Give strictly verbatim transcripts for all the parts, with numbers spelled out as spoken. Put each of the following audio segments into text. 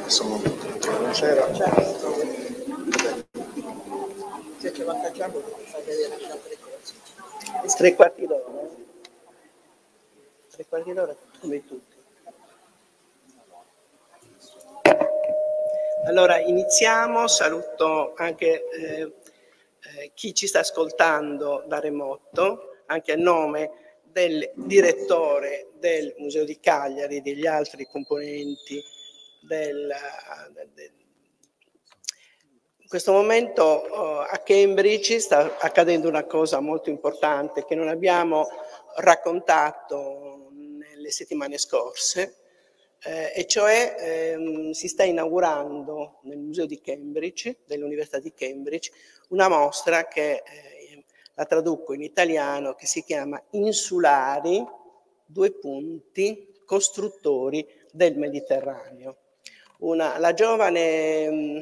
questo momento. Buonasera. Se ce la facciamo, fa vedere altre cose. Tre quarti d'ora. Tre quarti d'ora come tutti. Allora iniziamo, saluto anche eh, eh, chi ci sta ascoltando da remoto, anche a nome del direttore del Museo di Cagliari e degli altri componenti del, del in questo momento uh, a Cambridge sta accadendo una cosa molto importante che non abbiamo raccontato nelle settimane scorse, eh, e cioè ehm, si sta inaugurando nel Museo di Cambridge, dell'Università di Cambridge, una mostra che eh, la traduco in italiano, che si chiama Insulari, due punti, costruttori del Mediterraneo. Una, la giovane mh,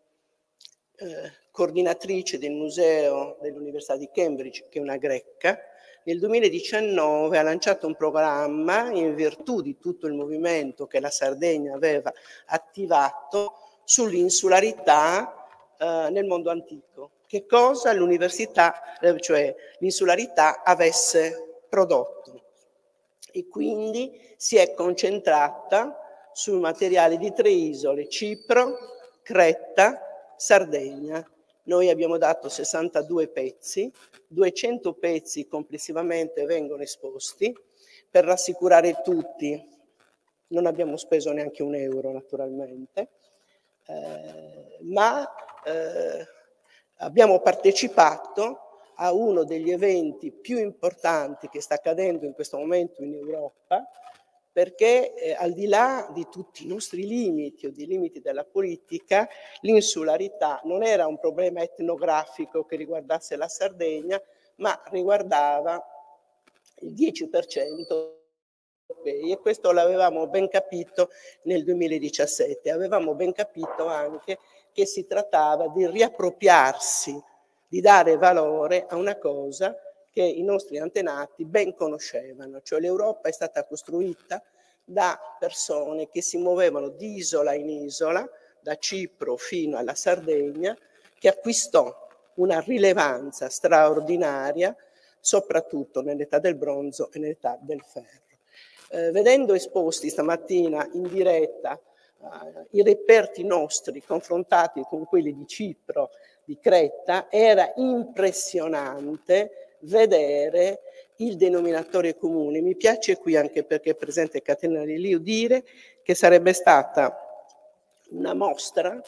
Eh, coordinatrice del museo dell'Università di Cambridge, che è una greca, nel duemiladiciannove ha lanciato un programma in virtù di tutto il movimento che la Sardegna aveva attivato sull'insularità eh, nel mondo antico. Che cosa l'università, eh, cioè l'insularità, avesse prodotto. E quindi si è concentrata sul materiale di tre isole, Cipro, Creta, Sardegna. Noi abbiamo dato sessantadue pezzi, duecento pezzi complessivamente vengono esposti. Per rassicurare tutti, non abbiamo speso neanche un euro naturalmente, eh, ma eh, abbiamo partecipato a uno degli eventi più importanti che sta accadendo in questo momento in Europa, perché eh, al di là di tutti i nostri limiti o dei limiti della politica, l'insularità non era un problema etnografico che riguardasse la Sardegna, ma riguardava il dieci per cento europei, e questo l'avevamo ben capito nel duemiladiciassette. Avevamo ben capito anche che si trattava di riappropriarsi, di dare valore a una cosa che i nostri antenati ben conoscevano, cioè l'Europa è stata costruita da persone che si muovevano di isola in isola, da Cipro fino alla Sardegna, che acquistò una rilevanza straordinaria, soprattutto nell'età del bronzo e nell'età del ferro. Eh, vedendo esposti stamattina in diretta uh, i reperti nostri confrontati con quelli di Cipro, di Creta, era impressionante vedere il denominatore comune. Mi piace qui, anche perché è presente Caterina Liliu, dire che sarebbe stata una mostra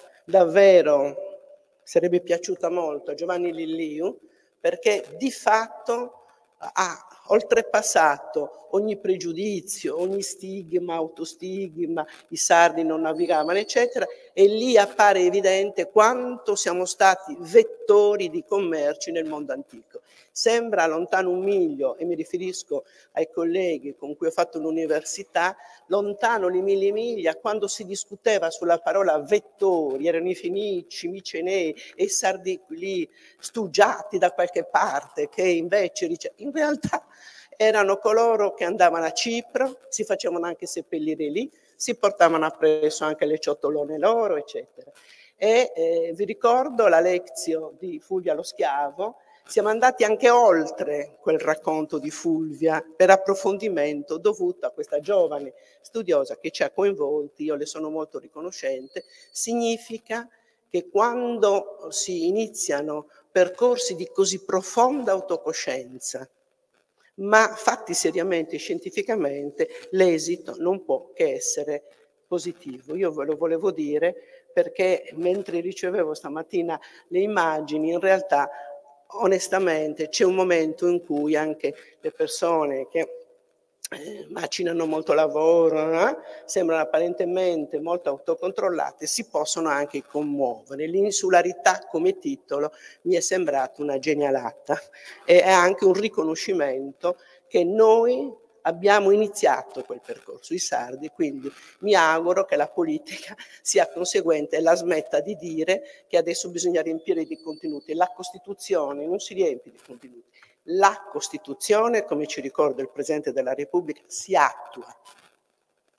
davvero, sarebbe piaciuta molto a Giovanni Liliu, perché di fatto ha oltrepassato ogni pregiudizio, ogni stigma, autostigma, i sardi non navigavano, eccetera, e lì appare evidente quanto siamo stati vettori di commerci nel mondo antico. Sembra lontano un miglio, e mi riferisco ai colleghi con cui ho fatto l'università, lontano di mille miglia quando si discuteva sulla parola vettori, erano i Fenici, i Micenei e i Sardi lì stugiati da qualche parte, che invece in realtà erano coloro che andavano a Cipro, si facevano anche seppellire lì, si portavano appresso anche le ciotolone loro, eccetera. E eh, vi ricordo la lezione di Fulvia lo Schiavo. Siamo andati anche oltre quel racconto di Fulvia per approfondimento dovuto a questa giovane studiosa che ci ha coinvolti, io le sono molto riconoscente. Significa che quando si iniziano percorsi di così profonda autocoscienza, ma fatti seriamente e scientificamente, l'esito non può che essere positivo. Io ve lo volevo dire perché mentre ricevevo stamattina le immagini, in realtà onestamente c'è un momento in cui anche le persone che eh, macinano molto lavoro, eh, sembrano apparentemente molto autocontrollate, si possono anche commuovere. L'insularità come titolo mi è sembrata una genialata e è anche un riconoscimento che noi abbiamo iniziato quel percorso, i sardi, quindi mi auguro che la politica sia conseguente e la smetta di dire che adesso bisogna riempire di contenuti. La Costituzione non si riempie di contenuti. La Costituzione, come ci ricorda il Presidente della Repubblica, si attua.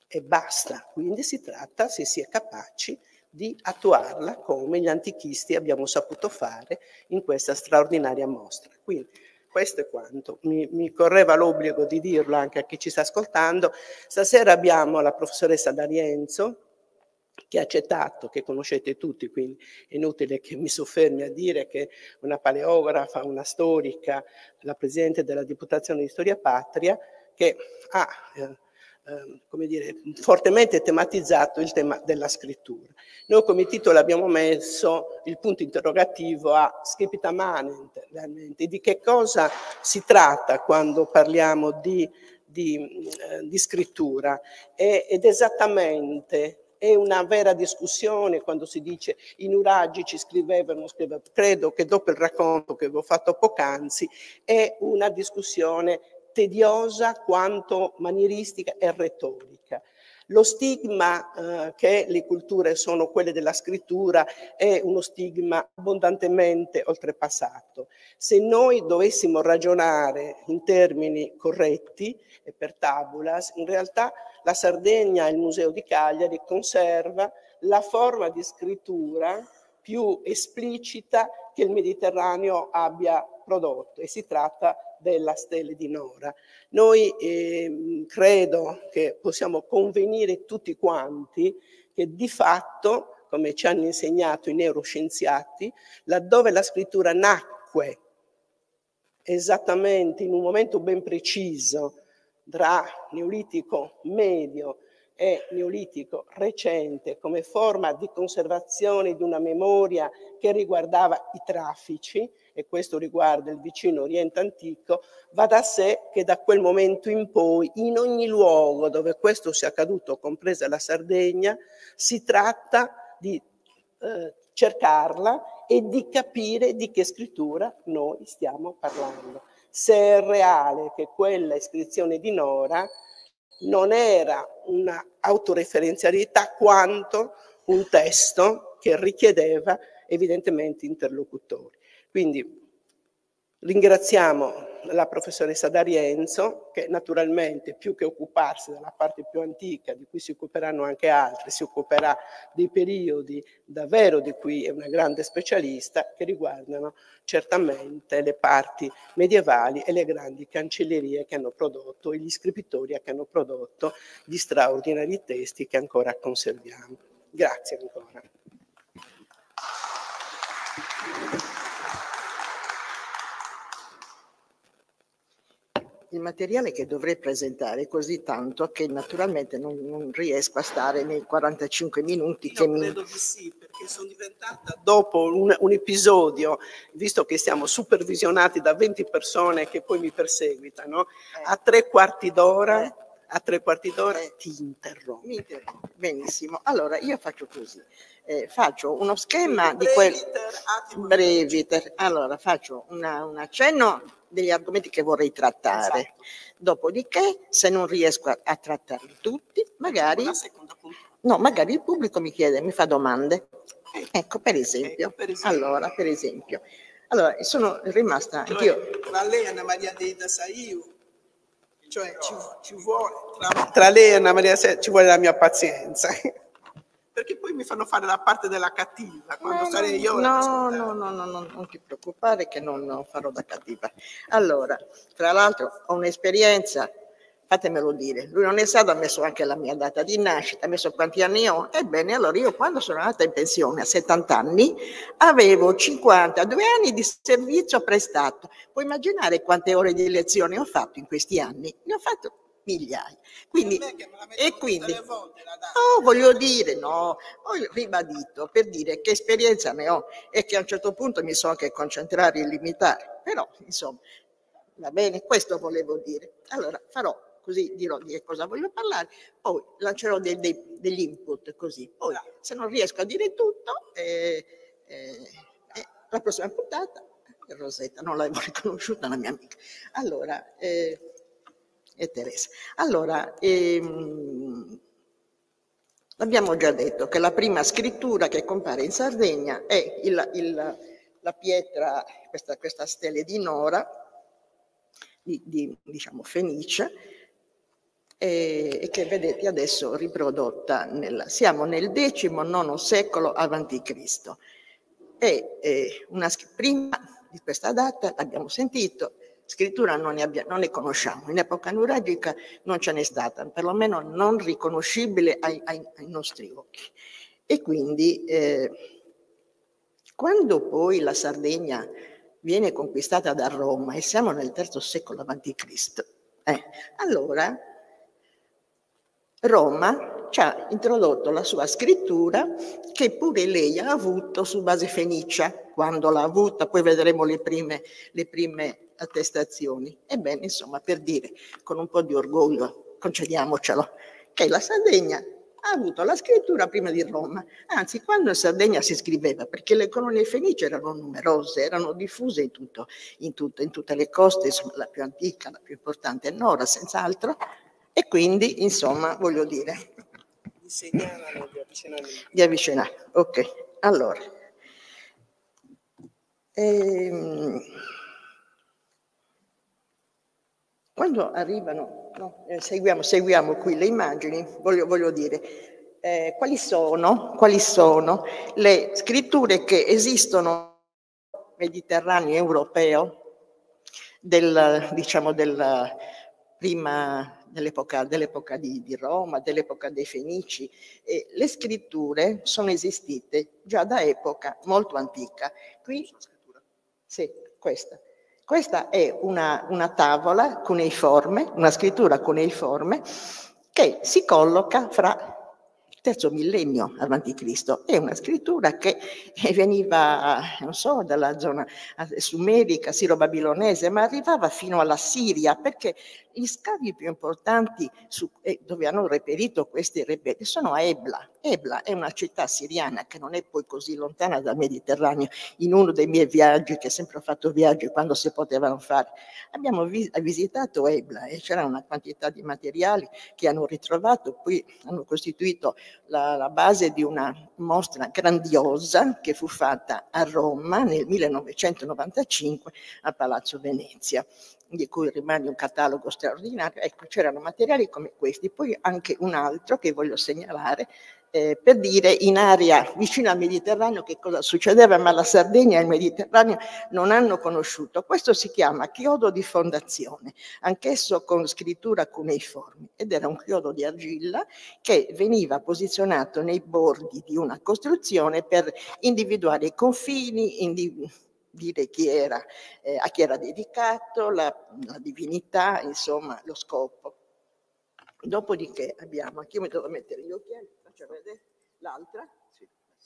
e basta. Quindi si tratta, se si è capaci, di attuarla come gli antichisti abbiamo saputo fare in questa straordinaria mostra. Quindi questo è quanto. Mi, mi correva l'obbligo di dirlo anche a chi ci sta ascoltando. Stasera abbiamo la professoressa D'Arienzo, che ha accettato, che conoscete tutti, quindi è inutile che mi soffermi a dire che una paleografa, una storica, la Presidente della Diputazione di Storia Patria, che ha eh, eh, come dire, fortemente tematizzato il tema della scrittura. Noi come titolo abbiamo messo il punto interrogativo a scripta manent, di che cosa si tratta quando parliamo di, di, eh, di scrittura, e, ed esattamente è una vera discussione quando si dice i nuraggi ci scrivevano, scrivevano. Credo che dopo il racconto che avevo fatto poc'anzi è una discussione tediosa quanto manieristica e retorica. Lo stigma eh, che le culture sono quelle della scrittura è uno stigma abbondantemente oltrepassato. Se noi dovessimo ragionare in termini corretti e per tabulas, in realtà la Sardegna e il Museo di Cagliari conserva la forma di scrittura più esplicita che il Mediterraneo abbia prodotto, e si tratta della Stele di Nora. Noi eh, credo che possiamo convenire tutti quanti che di fatto, come ci hanno insegnato i neuroscienziati, laddove la scrittura nacque esattamente in un momento ben preciso tra Neolitico medio e Neolitico recente, come forma di conservazione di una memoria che riguardava i traffici, e questo riguarda il vicino Oriente antico, va da sé che da quel momento in poi, in ogni luogo dove questo sia accaduto, compresa la Sardegna, si tratta di eh, cercarla e di capire di che scrittura noi stiamo parlando. Se è reale che quella iscrizione di Nora non era una autoreferenzialità quanto un testo che richiedeva evidentemente interlocutori. Quindi ringraziamo la professoressa D'Arienzo, che naturalmente più che occuparsi della parte più antica, di cui si occuperanno anche altri, si occuperà dei periodi davvero di cui è una grande specialista, che riguardano certamente le parti medievali e le grandi cancellerie che hanno prodotto, e gli scripitori che hanno prodotto gli straordinari testi che ancora conserviamo. Grazie ancora. Il materiale che dovrei presentare è così tanto che naturalmente non, non riesco a stare nei quarantacinque minuti Io che mi... credo di sì, perché sono diventata, dopo un, un episodio, visto che siamo supervisionati da venti persone che poi mi perseguitano, eh. a tre quarti d'ora, eh. a tre quarti d'ora eh. ti interrompo. Mi interrompo. Benissimo. Allora, io faccio così. Eh, faccio uno schema Quindi, di quel... Breviter. Allora, faccio una, un accenno degli argomenti che vorrei trattare. Esatto. Dopodiché, se non riesco a, a trattarli tutti, magari... No, magari il pubblico mi chiede, mi fa domande. Ecco, per esempio. Ecco, per esempio. Allora, per esempio. Allora, sono rimasta... Cioè, anch'io... Tra lei e Anna Maria de Saiu, cioè ci, ci vuole... Tra, tra lei e Anna Maria de Saiu ci vuole la mia pazienza. Perché poi mi fanno fare la parte della cattiva, quando no, sarei io... No, no, no, no, no, non ti preoccupare che non, non farò da cattiva. Allora, tra l'altro ho un'esperienza, fatemelo dire, lui non è stato, ha messo anche la mia data di nascita, ha messo quanti anni ho. Ebbene, allora io quando sono andata in pensione a settanta anni, avevo cinquantadue anni di servizio prestato. Puoi immaginare quante ore di lezione ho fatto in questi anni? Ne ho fatto migliaia. Quindi, e quindi, oh, voglio dire, no, ho ribadito per dire che esperienza ne ho e che a un certo punto mi so anche concentrare e limitare, però insomma, va bene, questo volevo dire. Allora farò, così dirò di che cosa voglio parlare, poi lancerò dei, dei, degli input così, poi se non riesco a dire tutto, eh, eh, eh, la prossima puntata, Rosetta, non l'avevo riconosciuta la mia amica. Allora, eh, e Teresa. Allora, ehm, abbiamo già detto che la prima scrittura che compare in Sardegna è il, il, la pietra, questa, questa stele di Nora, di, di, diciamo Fenice, e, e che vedete adesso riprodotta. Nel, siamo nel decimo nono secolo avanti Cristo. E eh, una, prima di questa data, l'abbiamo sentito, scrittura non ne, abbia, non ne conosciamo, in epoca nuragica non ce n'è stata, perlomeno non riconoscibile ai, ai, ai nostri occhi. E quindi eh, quando poi la Sardegna viene conquistata da Roma e siamo nel terzo secolo avanti Cristo, eh, allora Roma ci ha introdotto la sua scrittura che pure lei ha avuto su base fenicia, quando l'ha avuta, poi vedremo le prime, le prime attestazioni. Ebbene, insomma, per dire con un po' di orgoglio, concediamocelo, che la Sardegna ha avuto la scrittura prima di Roma, anzi quando in Sardegna si scriveva, perché le colonie fenicie erano numerose, erano diffuse in, tutto, in, tutto, in tutte le coste, insomma, la più antica, la più importante è Nora, senz'altro, e quindi, insomma, voglio dire, Di segnalano, di avvicinare. Di avvicinare, ok. Allora, ehm, quando arrivano, no, eh, seguiamo, seguiamo qui le immagini, voglio, voglio dire, eh, quali sono, quali sono le scritture che esistono nel Mediterraneo europeo del, diciamo, del prima dell'epoca, dell'epoca di, di Roma, dell'epoca dei Fenici, e le scritture sono esistite già da epoca molto antica. Qui, sì, questa. Questa è una, una tavola cuneiforme, una scrittura cuneiforme che si colloca fra il terzo millennio avanti Cristo. È una scrittura che veniva, non so, dalla zona sumerica, siro-babilonese, ma arrivava fino alla Siria, perché gli scavi più importanti su, eh, dove hanno reperito questi rebelli sono a Ebla. Ebla è una città siriana che non è poi così lontana dal Mediterraneo. In uno dei miei viaggi, che sempre ho fatto viaggi quando si potevano fare, abbiamo vi visitato Ebla e c'era una quantità di materiali che hanno ritrovato, poi hanno costituito la, la base di una mostra grandiosa che fu fatta a Roma nel millenovecentonovantacinque a Palazzo Venezia, di cui rimane un catalogo straordinario. Ecco, c'erano materiali come questi, poi anche un altro che voglio segnalare, eh, per dire in area vicino al Mediterraneo che cosa succedeva, ma la Sardegna e il Mediterraneo non hanno conosciuto. Questo si chiama chiodo di fondazione, anch'esso con scrittura cuneiforme, ed era un chiodo di argilla che veniva posizionato nei bordi di una costruzione per individuare i confini, individuare dire chi era, eh, a chi era dedicato, la, la divinità, insomma, lo scopo. Dopodiché abbiamo, anche io mi devo mettere gli occhiali, faccio vedere l'altra. Sì.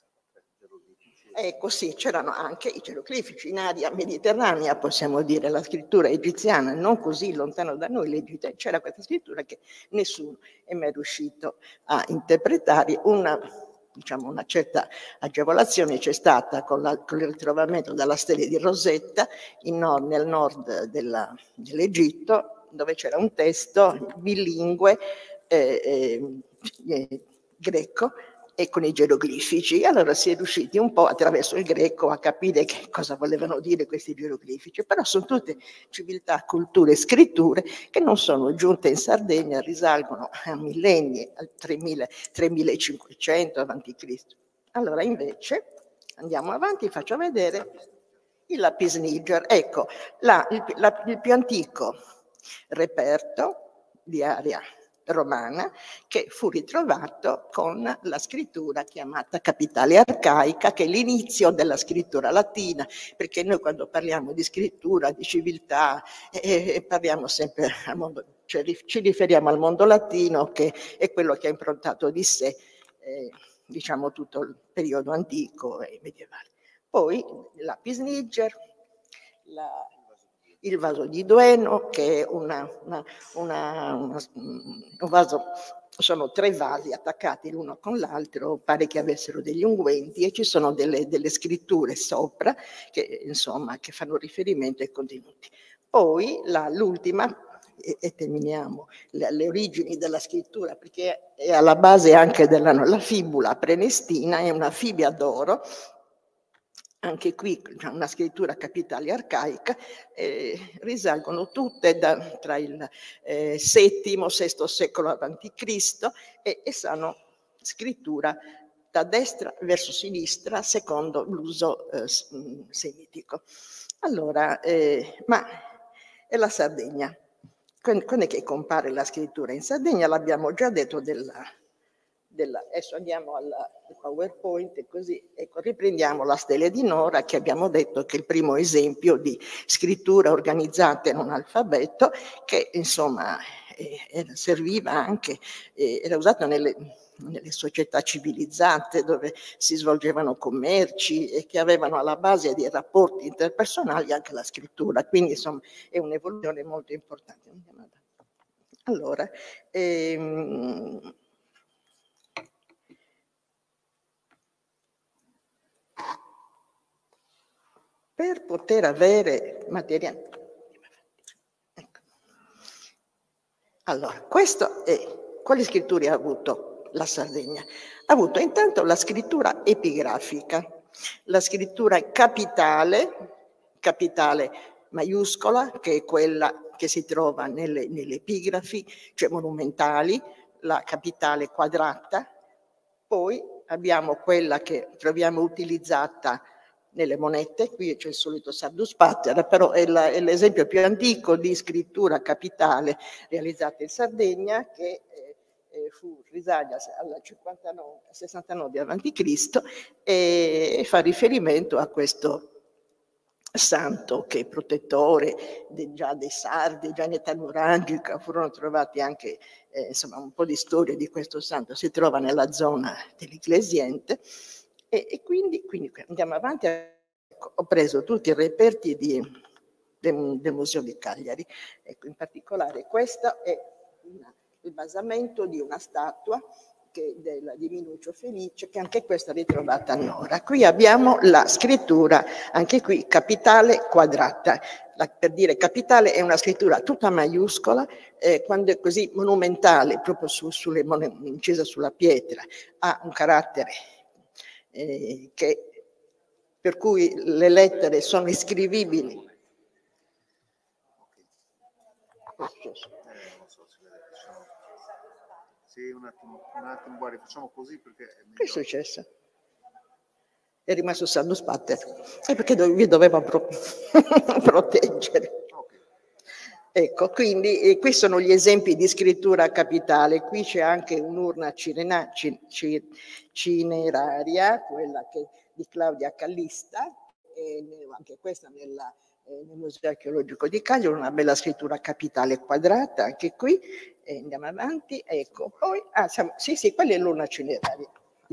Ecco, sì, c'erano anche i geroglifici in area mediterranea, possiamo dire, la scrittura egiziana, non così lontano da noi, l'Egitto. C'era questa scrittura che nessuno è mai riuscito a interpretare. Una diciamo una certa agevolazione c'è stata con, la, con il ritrovamento della stele di Rosetta in nord, nel nord dell'Egitto, dove c'era un testo bilingue eh, eh, greco e con i geroglifici. Allora si è riusciti un po' attraverso il greco a capire che cosa volevano dire questi geroglifici, però sono tutte civiltà, culture e scritture che non sono giunte in Sardegna, risalgono a millenni, al tremilacinquecento avanti Cristo. Allora invece andiamo avanti, faccio vedere il lapis niger. Ecco, la, il, la, il più antico reperto di area romana che fu ritrovato con la scrittura chiamata capitale arcaica, che è l'inizio della scrittura latina, perché noi quando parliamo di scrittura, di civiltà, eh, parliamo sempre al mondo, cioè ci riferiamo al mondo latino, che è quello che ha improntato di sé eh, diciamo tutto il periodo antico e medievale. Poi il lapis niger, la il vaso di Dueno, che è una, una, una, una, un vaso, sono tre vasi attaccati l'uno con l'altro, pare che avessero degli unguenti, e ci sono delle, delle scritture sopra che, insomma, che fanno riferimento ai contenuti. Poi l'ultima, e, e terminiamo, le, le origini della scrittura, perché è alla base anche della la fibula prenestina, è una fibia d'oro, anche qui una scrittura capitale arcaica, eh, risalgono tutte da, tra il eh, settimo, sesto secolo avanti Cristo e, e sono scrittura da destra verso sinistra secondo l'uso eh, semitico. Allora, eh, ma è la Sardegna. Quando è che compare la scrittura in Sardegna? L'abbiamo già detto della, della... Adesso andiamo al PowerPoint e così, ecco, riprendiamo la Stele di Nora, che abbiamo detto che è il primo esempio di scrittura organizzata in un alfabeto che insomma eh, serviva anche, eh, era usato nelle, nelle società civilizzate dove si svolgevano commerci e che avevano alla base dei rapporti interpersonali anche la scrittura, quindi insomma è un'evoluzione molto importante. Allora, ehm, per poter avere materiale. Ecco. Allora, questo è, quali scritture ha avuto la Sardegna? Ha avuto intanto la scrittura epigrafica, la scrittura capitale, capitale maiuscola, che è quella che si trova nelle, nelle epigrafi, cioè monumentali, la capitale quadrata, poi abbiamo quella che troviamo utilizzata nelle monete, qui c'è il solito Sardus Pater, però è l'esempio più antico di scrittura capitale realizzata in Sardegna, che eh, fu, risale al cinquantanove, sessantanove avanti Cristo e fa riferimento a questo santo che è protettore de, già dei sardi, già in età nuragica, furono trovati anche eh, insomma un po' di storie di questo santo, si trova nella zona dell'Iglesiente e, e quindi, quindi andiamo avanti, ecco, ho preso tutti i reperti di, del, del Museo di Cagliari, ecco, in particolare questo è una, il basamento di una statua che della di Minuccio Felice, che anche questa è ritrovata a Nora. Qui abbiamo la scrittura, anche qui capitale quadrata. La, per dire capitale è una scrittura tutta maiuscola, eh, quando è così monumentale, proprio su, sulle, incisa sulla pietra, ha un carattere eh, che, per cui le lettere sono iscrivibili. Sì, un attimo, un attimo, guardi, facciamo così perché... È che è successo? È rimasto Sardus Pater, è perché vi dovevo pro proteggere. Okay. Ecco, quindi eh, qui sono gli esempi di scrittura capitale, qui c'è anche un'urna cinera, cineraria, quella che, di Claudia Callista, e anche questa nella, eh, nel Museo Archeologico di Cagliari, una bella scrittura capitale quadrata, anche qui, e andiamo avanti, ecco, poi, ah, siamo, sì, sì, quella è l'urna cineraria.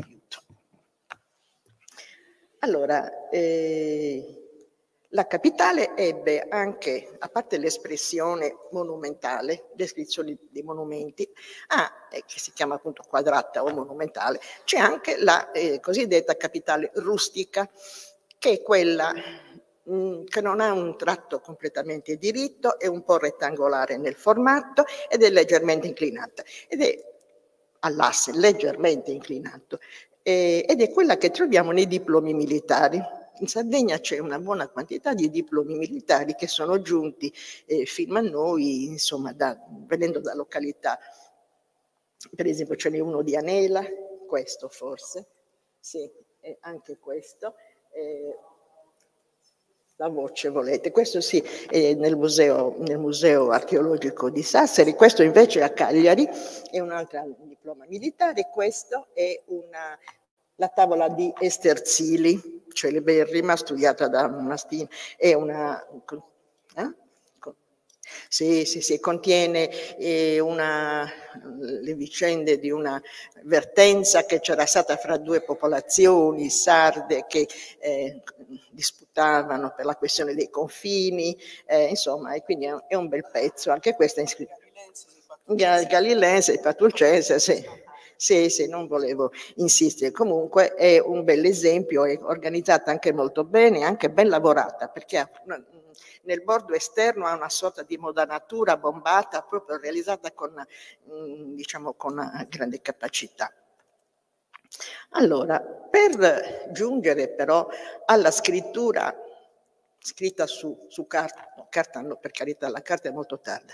Allora, eh, la capitale ebbe anche, a parte l'espressione monumentale, descrizioni dei monumenti, ah, eh, che si chiama appunto quadrata o monumentale, c'è anche la eh, cosiddetta capitale rustica, che è quella mh, che non ha un tratto completamente diritto, è un po' rettangolare nel formato ed è leggermente inclinata, ed è all'asse leggermente inclinato. Eh, ed è quella che troviamo nei diplomi militari. In Sardegna c'è una buona quantità di diplomi militari che sono giunti eh, fino a noi, insomma, da, venendo da località. Per esempio ce n'è uno di Anela, questo forse, sì, e anche questo. Eh, la voce volete, questo sì, è nel museo, nel museo archeologico di Sassari, questo invece a Cagliari è un altro diploma militare, questo è una, la tavola di Esterzili, celeberrima, studiata da Mastini, è una... Eh? Sì, sì, sì, contiene eh, una, le vicende di una vertenza che c'era stata fra due popolazioni sarde che eh, disputavano per la questione dei confini, eh, insomma, e quindi è un, è un bel pezzo, anche questa è iscritta. Galilense e Patulcense, sì. Sì, sì, non volevo insistere, comunque è un bel esempio, è organizzata anche molto bene, anche ben lavorata, perché ha una, nel bordo esterno ha una sorta di modanatura bombata, proprio realizzata con, diciamo, con grande capacità. Allora, per giungere però alla scrittura scritta su, su carta, no, carta no, per carità, la carta è molto tarda,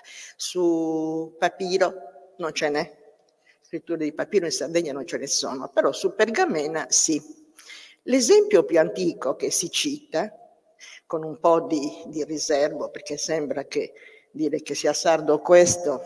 su papiro non ce n'è, scritture di papiro in Sardegna non ce ne sono, però su pergamena sì. L'esempio più antico che si cita, con un po' di, di riservo, perché sembra che dire che sia sardo questo,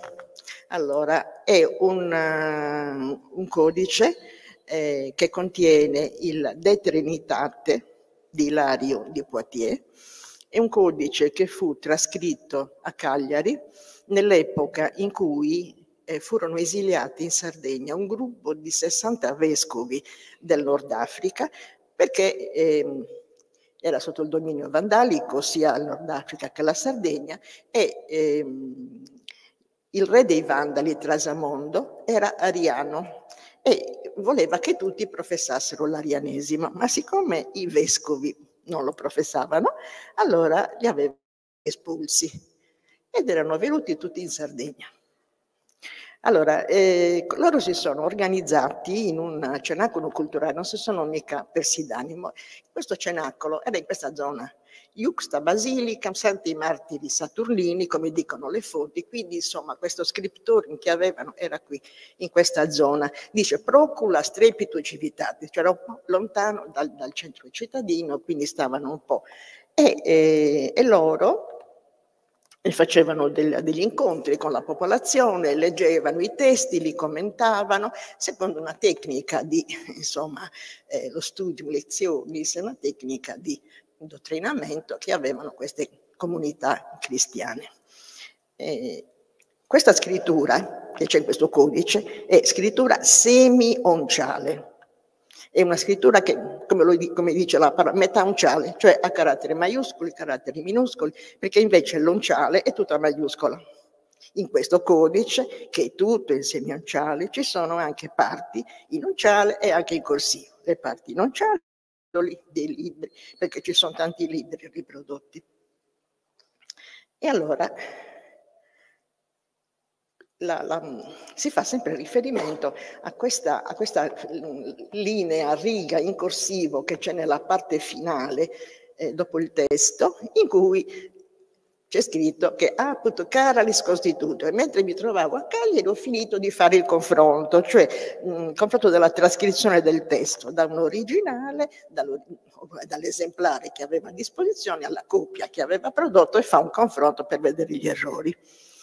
allora è un, uh, un codice eh, che contiene il De Trinitate di Ilario di Poitiers, è un codice che fu trascritto a Cagliari nell'epoca in cui eh, furono esiliati in Sardegna un gruppo di sessanta vescovi del Nord Africa, perché eh, era sotto il dominio vandalico sia il Nord Africa che la Sardegna, e ehm, il re dei Vandali, Trasamondo, era ariano e voleva che tutti professassero l'arianesimo, ma siccome i vescovi non lo professavano, allora li aveva espulsi ed erano venuti tutti in Sardegna. Allora, eh, loro si sono organizzati in un cenacolo culturale, non si sono mica persi d'animo. Questo cenacolo era in questa zona, Iuxta Basilica, Santi Martiri Saturnini, come dicono le fonti, quindi insomma questo scriptorium che avevano era qui, in questa zona. Dice procula strepito civitate, cioè era un po' lontano dal, dal centro cittadino, quindi stavano un po'. E, e, e loro e facevano del, degli incontri con la popolazione, leggevano i testi, li commentavano, secondo una tecnica di, insomma, eh, lo studio, lezioni, una tecnica di indottrinamento che avevano queste comunità cristiane. Eh, questa scrittura, che c'è in questo codice, è scrittura semi-onciale. È una scrittura che, come, lo, come dice la parola, metaonciale, cioè ha caratteri maiuscoli, caratteri minuscoli, perché invece l'onciale è tutta maiuscola. In questo codice, che è tutto in semionciale, ci sono anche parti in onciale e anche in corsivo. Le parti in onciale dei libri, perché ci sono tanti libri riprodotti. E allora La, la, si fa sempre riferimento a questa, a questa linea, riga in corsivo che c'è nella parte finale, eh, dopo il testo, in cui c'è scritto che apud caralis constituto, e mentre mi trovavo a Cagliari ho finito di fare il confronto, cioè il confronto della trascrizione del testo da un originale, dall'esemplare che aveva a disposizione alla copia che aveva prodotto, e fa un confronto per vedere gli errori.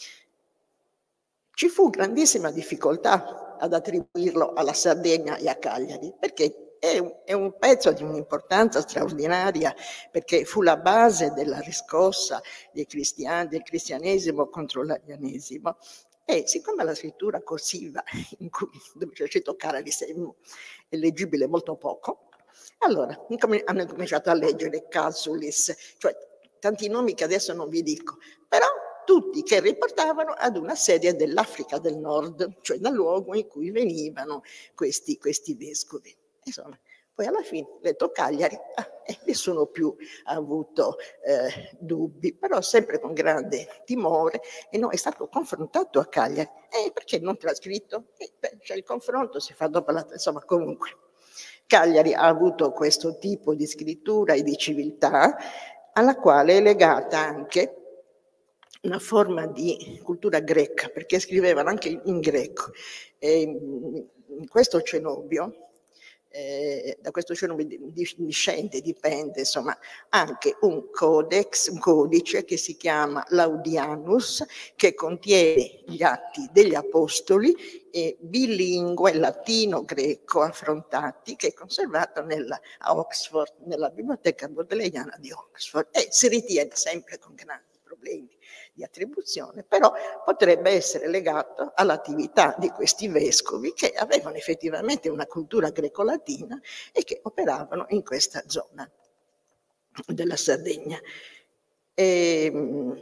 Ci fu grandissima difficoltà ad attribuirlo alla Sardegna e a Cagliari, perché è un, è un pezzo di un'importanza straordinaria, perché fu la base della riscossa dei cristiani, del cristianesimo contro l'arianesimo. E siccome la scrittura corsiva, in cui, dove c'è scritto Caralis, è leggibile molto poco, allora hanno cominciato a leggere Casulis, cioè tanti nomi che adesso non vi dico, però tutti che riportavano ad una sede dell'Africa del Nord, cioè dal luogo in cui venivano questi, questi vescovi. Insomma, poi alla fine, letto Cagliari, ah, eh, nessuno più ha avuto eh, dubbi, però sempre con grande timore, e no, è stato confrontato a Cagliari. Eh, perché non trascritto? Eh, cioè, il confronto si fa dopo la... Insomma, comunque. Cagliari ha avuto questo tipo di scrittura e di civiltà, alla quale è legata anche una forma di cultura greca, perché scrivevano anche in greco. E in questo cenobio, eh, da questo cenobio discende, dipende, insomma, anche un codex, un codice che si chiama Laudianus, che contiene gli atti degli apostoli, eh, bilingue, latino-greco affrontati, che è conservato nella, a Oxford, nella biblioteca bodleiana di Oxford, e si ritiene sempre con grandi problemi di attribuzione, però potrebbe essere legato all'attività di questi vescovi che avevano effettivamente una cultura grecolatina e che operavano in questa zona della Sardegna. E,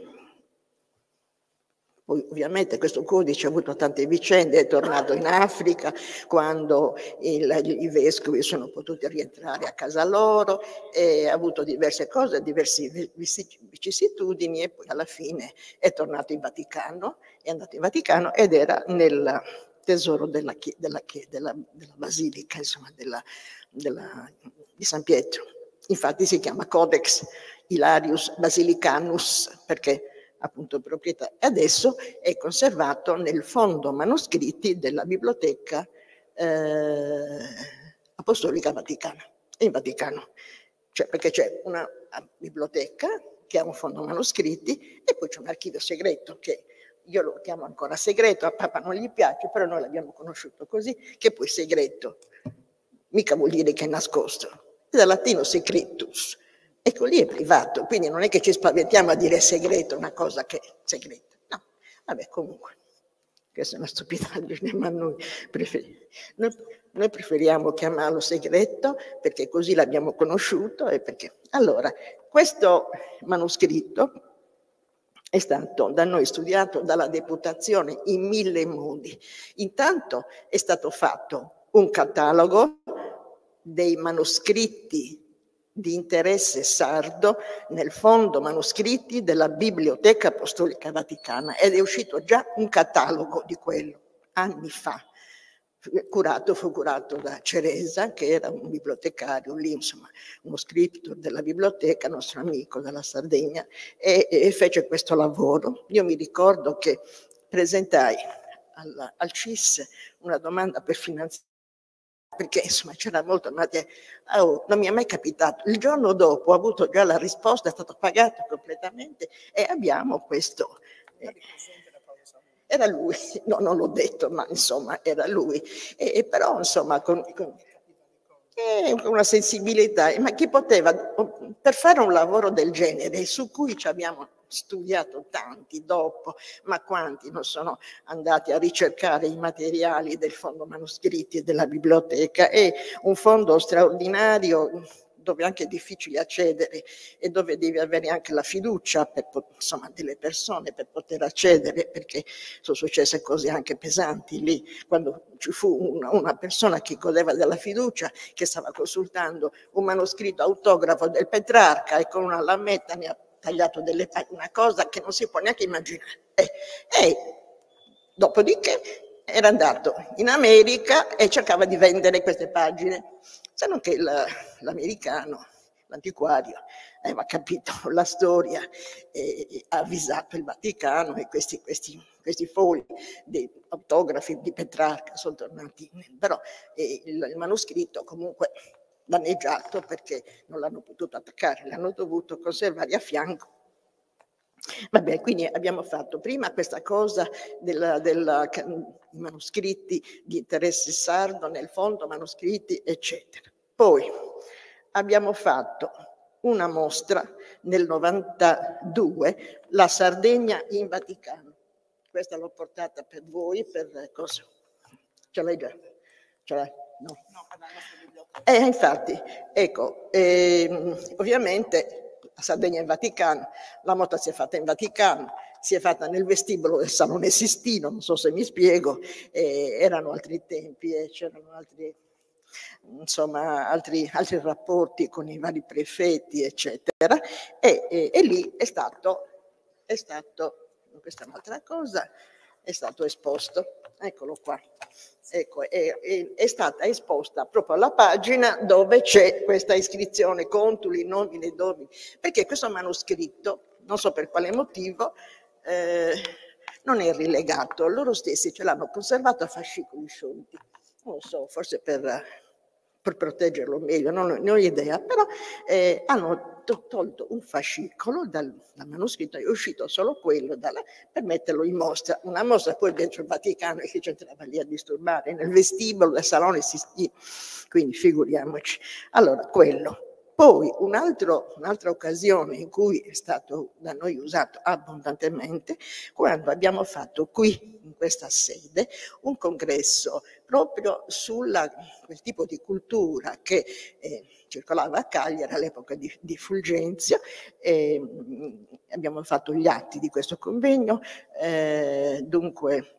poi ovviamente questo codice ha avuto tante vicende, è tornato in Africa quando il, i vescovi sono potuti rientrare a casa loro, e ha avuto diverse cose, diverse vicissitudini, e poi alla fine è tornato in Vaticano, è andato in Vaticano ed era nel, tesoro della, della, della, della basilica, insomma, della, della, di San Pietro. Infatti si chiama Codex Hilarius Basilicanus, perché appunto proprietà. E adesso è conservato nel fondo manoscritti della Biblioteca eh, Apostolica Vaticana, in Vaticano. Cioè, perché c'è una biblioteca che ha un fondo manoscritti e poi c'è un archivio segreto che io lo chiamo ancora segreto, a Papa non gli piace, però noi l'abbiamo conosciuto così, che poi segreto mica vuol dire che è nascosto, è dal latino secretus, ecco lì è privato, quindi non è che ci spaventiamo a dire segreto, una cosa che è segreta, no, vabbè comunque, questa è una stupidaggine, ma noi preferiamo, noi, noi preferiamo chiamarlo segreto perché così l'abbiamo conosciuto e perché, allora, questo manoscritto è stato da noi studiato dalla Deputazione in mille modi. Intanto è stato fatto un catalogo dei manoscritti di interesse sardo nel fondo manoscritti della Biblioteca Apostolica Vaticana ed è uscito già un catalogo di quello anni fa. Curato, fu curato da Ceresa, che era un bibliotecario lì, insomma, uno scriptor della biblioteca, nostro amico della Sardegna, e, e fece questo lavoro. Io mi ricordo che presentai al, al C I S una domanda per finanziare, perché insomma c'era molto, ma oh, non mi è mai capitato. Il giorno dopo ho avuto già la risposta, è stato pagato completamente e abbiamo questo. Eh, Era lui, no, non l'ho detto, ma insomma era lui. E, e però insomma con, con eh, una sensibilità, ma chi poteva, per fare un lavoro del genere, su cui ci abbiamo studiato tanti dopo, ma quanti non sono andati a ricercare i materiali del fondo manoscritti e della biblioteca, è un fondo straordinario dove anche è difficile accedere e dove devi avere anche la fiducia per, insomma, delle persone per poter accedere, perché sono successe cose anche pesanti lì, quando ci fu una, una persona che godeva della fiducia, che stava consultando un manoscritto autografo del Petrarca e con una lametta ne ha tagliato delle pagine, una cosa che non si può neanche immaginare. E, e dopodiché era andato in America e cercava di vendere queste pagine. Se non che l'americano, l'antiquario, aveva capito la storia e, e ha avvisato il Vaticano e questi, questi, questi fogli dei autografi di Petrarca sono tornati, però eh, il, il manoscritto comunque danneggiato perché non l'hanno potuto attaccare, l'hanno dovuto conservare a fianco. Vabbè, quindi abbiamo fatto prima questa cosa dei manoscritti di interesse sardo nel fondo, manoscritti, eccetera. Poi abbiamo fatto una mostra nel novantadue, la Sardegna in Vaticano. Questa l'ho portata per voi, per cosa? Ce l'hai già? Ce l'hai? No. Eh, infatti, ecco, eh, ovviamente la Sardegna in Vaticano, la mostra si è fatta in Vaticano, si è fatta nel vestibolo del Salone Sistino, non so se mi spiego, eh, erano altri tempi e eh, c'erano altri, insomma, altri, altri rapporti con i vari prefetti, eccetera, e, e, e lì è stato, è stato, questa è un'altra cosa, è stato esposto, eccolo qua. Ecco, è, è, è stata esposta proprio alla pagina dove c'è questa iscrizione, consuli, nomine, domini, perché questo manoscritto, non so per quale motivo, eh, non è rilegato, loro stessi ce l'hanno conservato a fascicoli sciolti, non lo so, forse per, per proteggerlo meglio, non ne ho idea, però eh, hanno tolto un fascicolo dal, dal manoscritto, è uscito solo quello dalla, per metterlo in mostra, una mostra poi dentro il Vaticano e che c'entrava lì a disturbare, nel vestibolo del Salone Sistino, quindi figuriamoci. Allora, quello. Poi un altro, un'altra occasione in cui è stato da noi usato abbondantemente, quando abbiamo fatto qui, in questa sede, un congresso proprio sulla quel tipo di cultura che eh, circolava a Cagliari all'epoca di, di Fulgenzio, e mh, abbiamo fatto gli atti di questo convegno, eh, dunque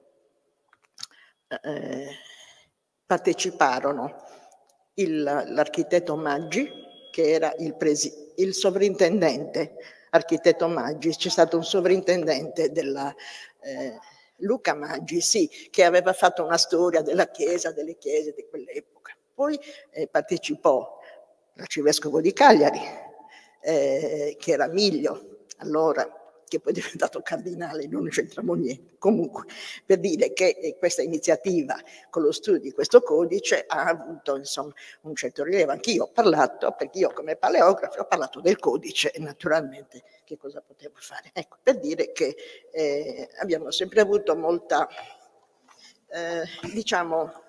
eh, parteciparono l'architetto Maggi, che era il, presi, il sovrintendente, architetto Maggi, c'è stato un sovrintendente della, eh, Luca Maggi, sì, che aveva fatto una storia della Chiesa, delle chiese di quell'epoca. Poi eh, partecipò l'arcivescovo di Cagliari, eh, che era Miglio, allora, che poi è diventato cardinale, non c'entriamo niente. Comunque, per dire che eh, questa iniziativa con lo studio di questo codice ha avuto, insomma, un certo rilievo. Anch'io ho parlato, perché io come paleografo ho parlato del codice e naturalmente che cosa potevo fare. Ecco, per dire che eh, abbiamo sempre avuto molta, eh, diciamo,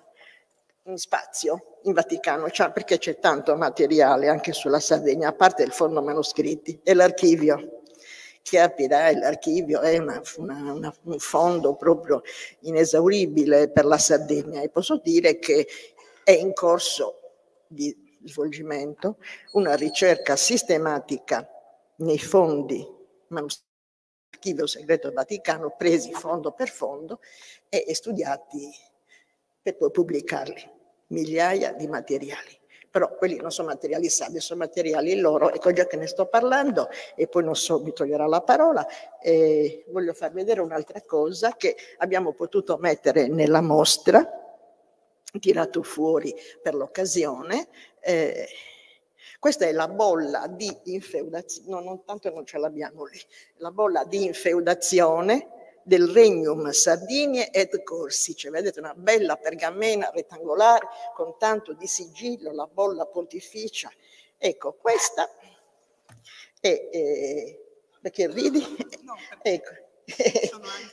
spazio in Vaticano, cioè perché c'è tanto materiale anche sulla Sardegna, a parte il fondo manoscritti e l'archivio. Capirai, l'archivio è una, una, una, un fondo proprio inesauribile per la Sardegna e posso dire che è in corso di svolgimento una ricerca sistematica nei fondi archivio segreto Vaticano, presi fondo per fondo e, e studiati per poi pubblicarli, migliaia di materiali. Però quelli non sono materiali sabbi, sono materiali loro, ecco già che ne sto parlando e poi non so, mi toglierà la parola, e voglio far vedere un'altra cosa che abbiamo potuto mettere nella mostra, tirato fuori per l'occasione. Eh, questa è la bolla di infeudazione, no, non tanto non ce l'abbiamo lì, la bolla di infeudazione del Regnum Sardinie et Corsice, vedete una bella pergamena rettangolare con tanto di sigillo, la bolla pontificia. Ecco, questa è, eh, perché ridi? No, ecco. Sono anche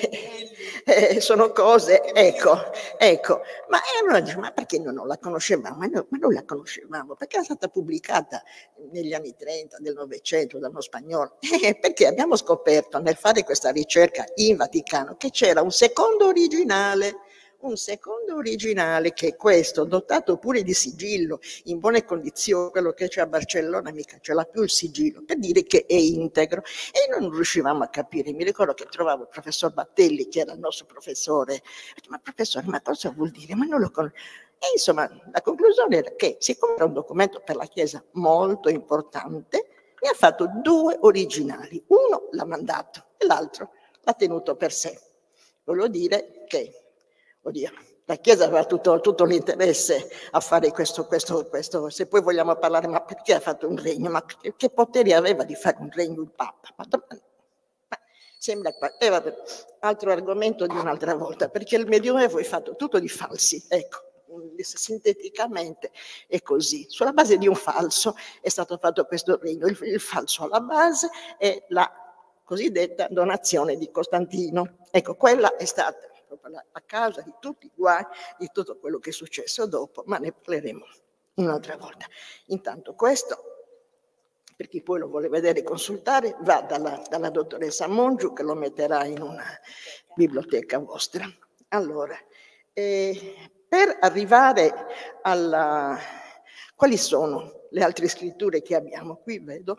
Eh, sono cose, ecco, ecco, ma, eh, ma perché noi non la conoscevamo? Ma noi, ma noi la conoscevamo, perché era stata pubblicata negli anni trenta del Novecento da uno spagnolo, eh, perché abbiamo scoperto nel fare questa ricerca in Vaticano che c'era un secondo originale, un secondo originale che è questo, dotato pure di sigillo, in buone condizioni, quello che c'è a Barcellona mica ce l'ha più il sigillo, per dire che è integro. E noi non riuscivamo a capire. Mi ricordo che trovavo il professor Battelli, che era il nostro professore, ma professore, ma cosa vuol dire? Ma non lo conosco. E insomma, la conclusione era che, siccome era un documento per la Chiesa molto importante, ne ha fatto due originali. Uno l'ha mandato e l'altro l'ha tenuto per sé. Voglio dire che Oddio, la Chiesa aveva tutto, tutto l'interesse a fare questo, questo, questo, se poi vogliamo parlare, ma perché ha fatto un regno? Ma che, che poteri aveva di fare un regno il Papa? Ma, ma sembra qua, eh, vabbè, altro argomento di un'altra volta, perché il Medioevo è fatto tutto di falsi, ecco, sinteticamente è così. Sulla base di un falso è stato fatto questo regno, il, il falso alla base è la cosiddetta donazione di Costantino. Ecco, quella è stata a causa di tutti i guai, di tutto quello che è successo dopo, ma ne parleremo un'altra volta. Intanto questo, per chi poi lo vuole vedere e consultare, va dalla, dalla dottoressa Mongiu, che lo metterà in una biblioteca vostra. Allora, eh, per arrivare alla... Quali sono le altre scritture che abbiamo? Qui vedo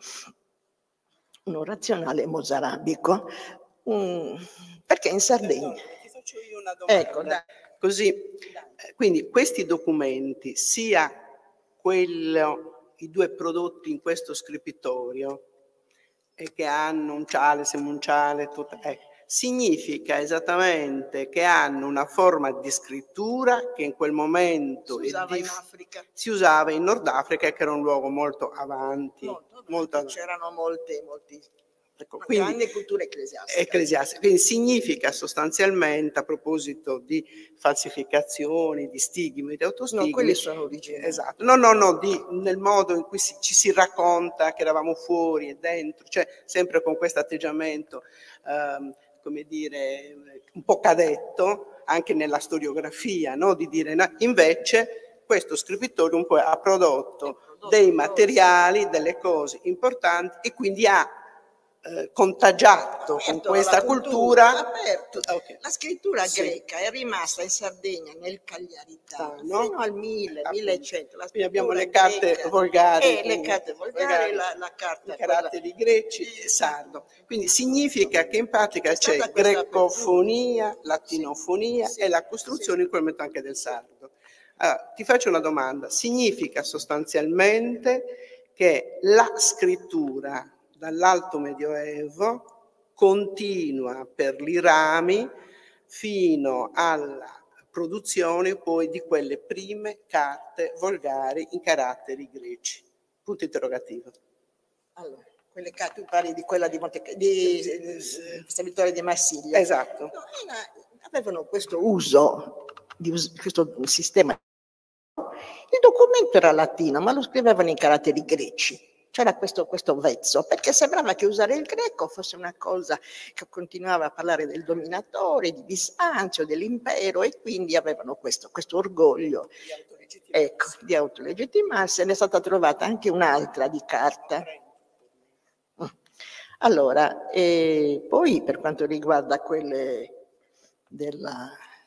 un orazionale mozarabico, un... perché in Sardegna... Faccio io una domanda. Ecco, dai. Così, quindi questi documenti, sia quello, i due prodotti in questo scrittorio, e che hanno un ciale, semunciale, tutto, eh, significa esattamente che hanno una forma di scrittura che in quel momento si usava di, in Africa. Si usava in Nord Africa, che era un luogo molto avanti. Molto, molto avanti. C'erano molti, molti Ecco, quindi, grande cultura ecclesiastica. ecclesiastica. Quindi significa sostanzialmente, a proposito di falsificazioni, di stigmi, di autostigmi... No, quelli sono originali. Esatto. No, no, no, di, nel modo in cui si, ci si racconta che eravamo fuori e dentro, cioè sempre con questo atteggiamento, ehm, come dire, un po' cadetto, anche nella storiografia, no? Di dire, no, invece questo scriptorium poi ha prodotto, prodotto dei materiali, delle cose importanti e quindi ha Eh, contagiato aperto con questa cultura, cultura okay. La scrittura sì. greca è rimasta in Sardegna nel Cagliaritano ah, no? fino al mille, millecento. La Qui abbiamo le carte volgari, eh, le carte volgari, la, la carta i caratteri greci e sardo. Quindi significa che in pratica c'è grecofonia, latinofonia sì, sì, e la costruzione sì. in quel momento anche del sardo. Allora, ti faccio una domanda. Significa sostanzialmente che la scrittura dall'alto medioevo continua per i rami fino alla produzione poi di quelle prime carte volgari in caratteri greci. Punto interrogativo. Allora, quelle carte, tu parli di quella di, Monte, di, di San Vittorio di Marsiglia. Esatto. No, era, avevano questo uso, di, questo sistema. Il documento era latino, ma lo scrivevano in caratteri greci. C'era questo, questo vezzo, perché sembrava che usare il greco fosse una cosa che continuava a parlare del dominatore, di Bisanzio, dell'impero, e quindi avevano questo, questo orgoglio di autolegittimarsi. Ecco, di autolegittimarsi. Ne è stata trovata anche un'altra di carta. Allora, e poi per quanto riguarda quelle della...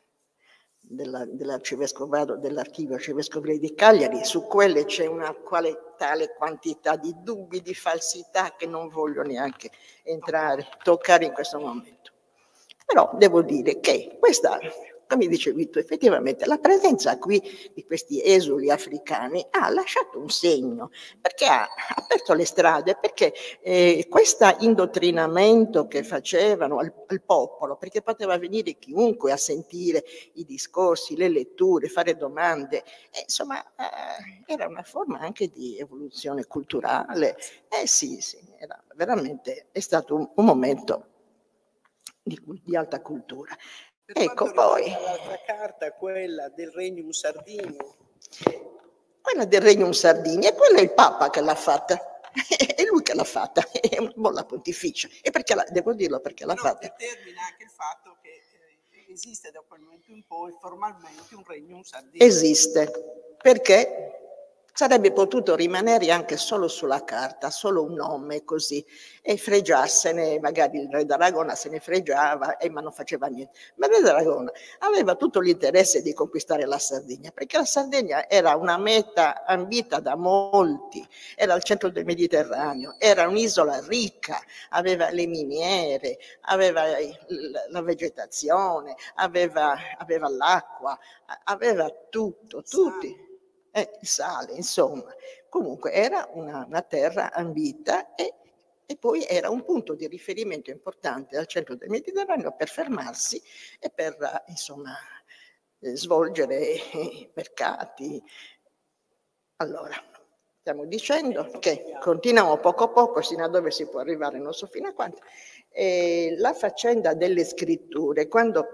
dell'arcivescovado, dell'archivio arcivescovile di Cagliari, su quelle c'è una quale, tale quantità di dubbi, di falsità, che non voglio neanche entrare, toccare in questo momento. Però devo dire che questa, come dicevi tu, effettivamente la presenza qui di questi esuli africani ha lasciato un segno, perché ha aperto le strade, perché eh, questo indottrinamento che facevano al, al popolo, perché poteva venire chiunque a sentire i discorsi, le letture, fare domande, e, insomma eh, era una forma anche di evoluzione culturale. Eh sì, sì, era veramente, è stato un, un momento di, di alta cultura. Per ecco, poi l'altra carta, quella del Regnum Sardini. Quella del Regnum Sardini, e quella è il Papa che l'ha fatta. È lui che l'ha fatta, è una bolla pontificia. E perché la, devo dirlo perché l'ha Però fatta. determina anche il fatto che eh, esiste da quel momento in poi formalmente un Regnum Sardini. Esiste, perché sarebbe potuto rimanere anche solo sulla carta, solo un nome così, e fregiarsene, magari il re d'Aragona se ne fregiava, eh, ma non faceva niente. Ma il re d'Aragona aveva tutto l'interesse di conquistare la Sardegna, perché la Sardegna era una meta ambita da molti, era al centro del Mediterraneo, era un'isola ricca, aveva le miniere, aveva la vegetazione, aveva, aveva l'acqua, aveva tutto, tutti. Eh, il sale, insomma, comunque era una, una terra ambita, e, e poi era un punto di riferimento importante al centro del Mediterraneo per fermarsi e per, insomma, eh, svolgere i mercati. Allora, stiamo dicendo che continuiamo poco a poco, sino a dove si può arrivare, non so fino a quanto. E la faccenda delle scritture, quando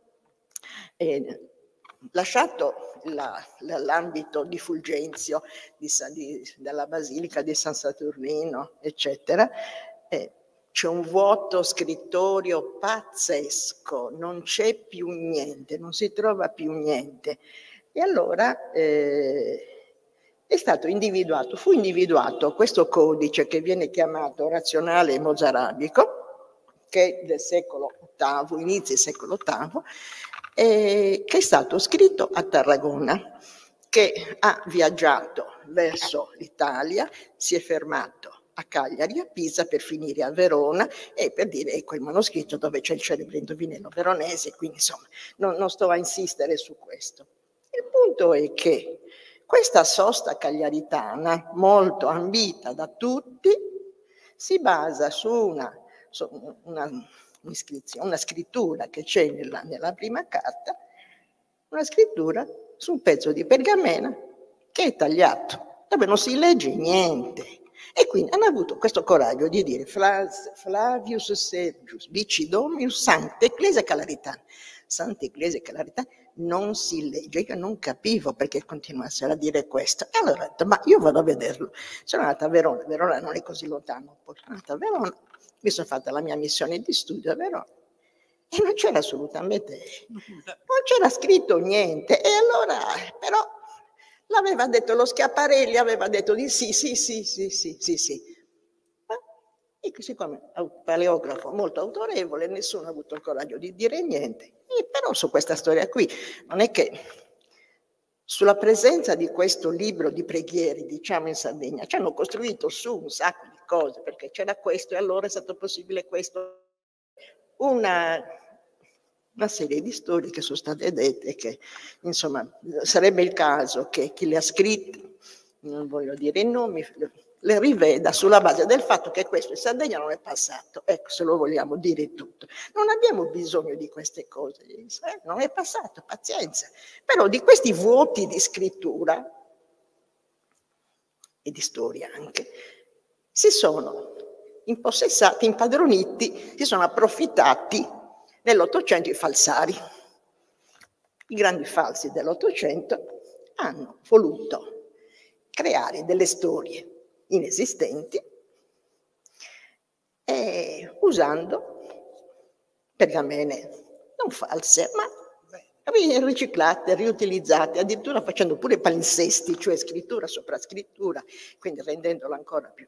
eh, lasciato La, l'ambito di Fulgenzio, di, di, della Basilica di San Saturnino, eccetera, eh, c'è un vuoto scrittorio pazzesco, non c'è più niente, non si trova più niente. E allora eh, è stato individuato, fu individuato questo codice che viene chiamato razionale mozarabico, che è del secolo ottavo, inizio del secolo ottavo, Eh, che è stato scritto a Tarragona, che ha viaggiato verso l'Italia, si è fermato a Cagliari, a Pisa, per finire a Verona, e per dire ecco il manoscritto dove c'è il celebre indovinello veronese, quindi insomma non, non sto a insistere su questo. Il punto è che questa sosta cagliaritana, molto ambita da tutti, si basa su una, su una una scrittura che c'è nella, nella prima carta, una scrittura su un pezzo di pergamena che è tagliato, dove non si legge niente. E quindi hanno avuto questo coraggio di dire Flavius Sergius Bici Dominus Sancta Ecclesia Calaritana. Santa Ecclesia Calaritana non si legge, io non capivo perché continuassero a dire questo. E allora ho detto, ma io vado a vederlo. Sono andata a Verona, Verona non è così lontano, poi sono andata a Verona, mi sono fatta la mia missione di studio a Verona e non c'era assolutamente, non c'era scritto niente. E allora, però, l'aveva detto lo Schiaparelli, aveva detto di sì, sì, sì, sì, sì, sì, sì. E siccome è un paleografo molto autorevole, nessuno ha avuto il coraggio di dire niente. E però su questa storia qui, non è che sulla presenza di questo libro di preghiere, diciamo in Sardegna, ci hanno costruito su un sacco di cose, perché c'era questo e allora è stato possibile questo. Una, una serie di storie che sono state dette, che insomma sarebbe il caso che chi le ha scritte, non voglio dire i nomi, le riveda sulla base del fatto che questo in Sardegna non è passato, ecco, se lo vogliamo dire tutto. Non abbiamo bisogno di queste cose, eh? Non è passato, pazienza. Però di questi vuoti di scrittura e di storia anche, si sono impossessati, impadroniti, si sono approfittati nell'Ottocento i falsari. I grandi falsi dell'Ottocento hanno voluto creare delle storie inesistenti e usando pergamene non false, ma riciclate, riutilizzate, addirittura facendo pure palinsesti, cioè scrittura sopra scrittura, quindi rendendola ancora più.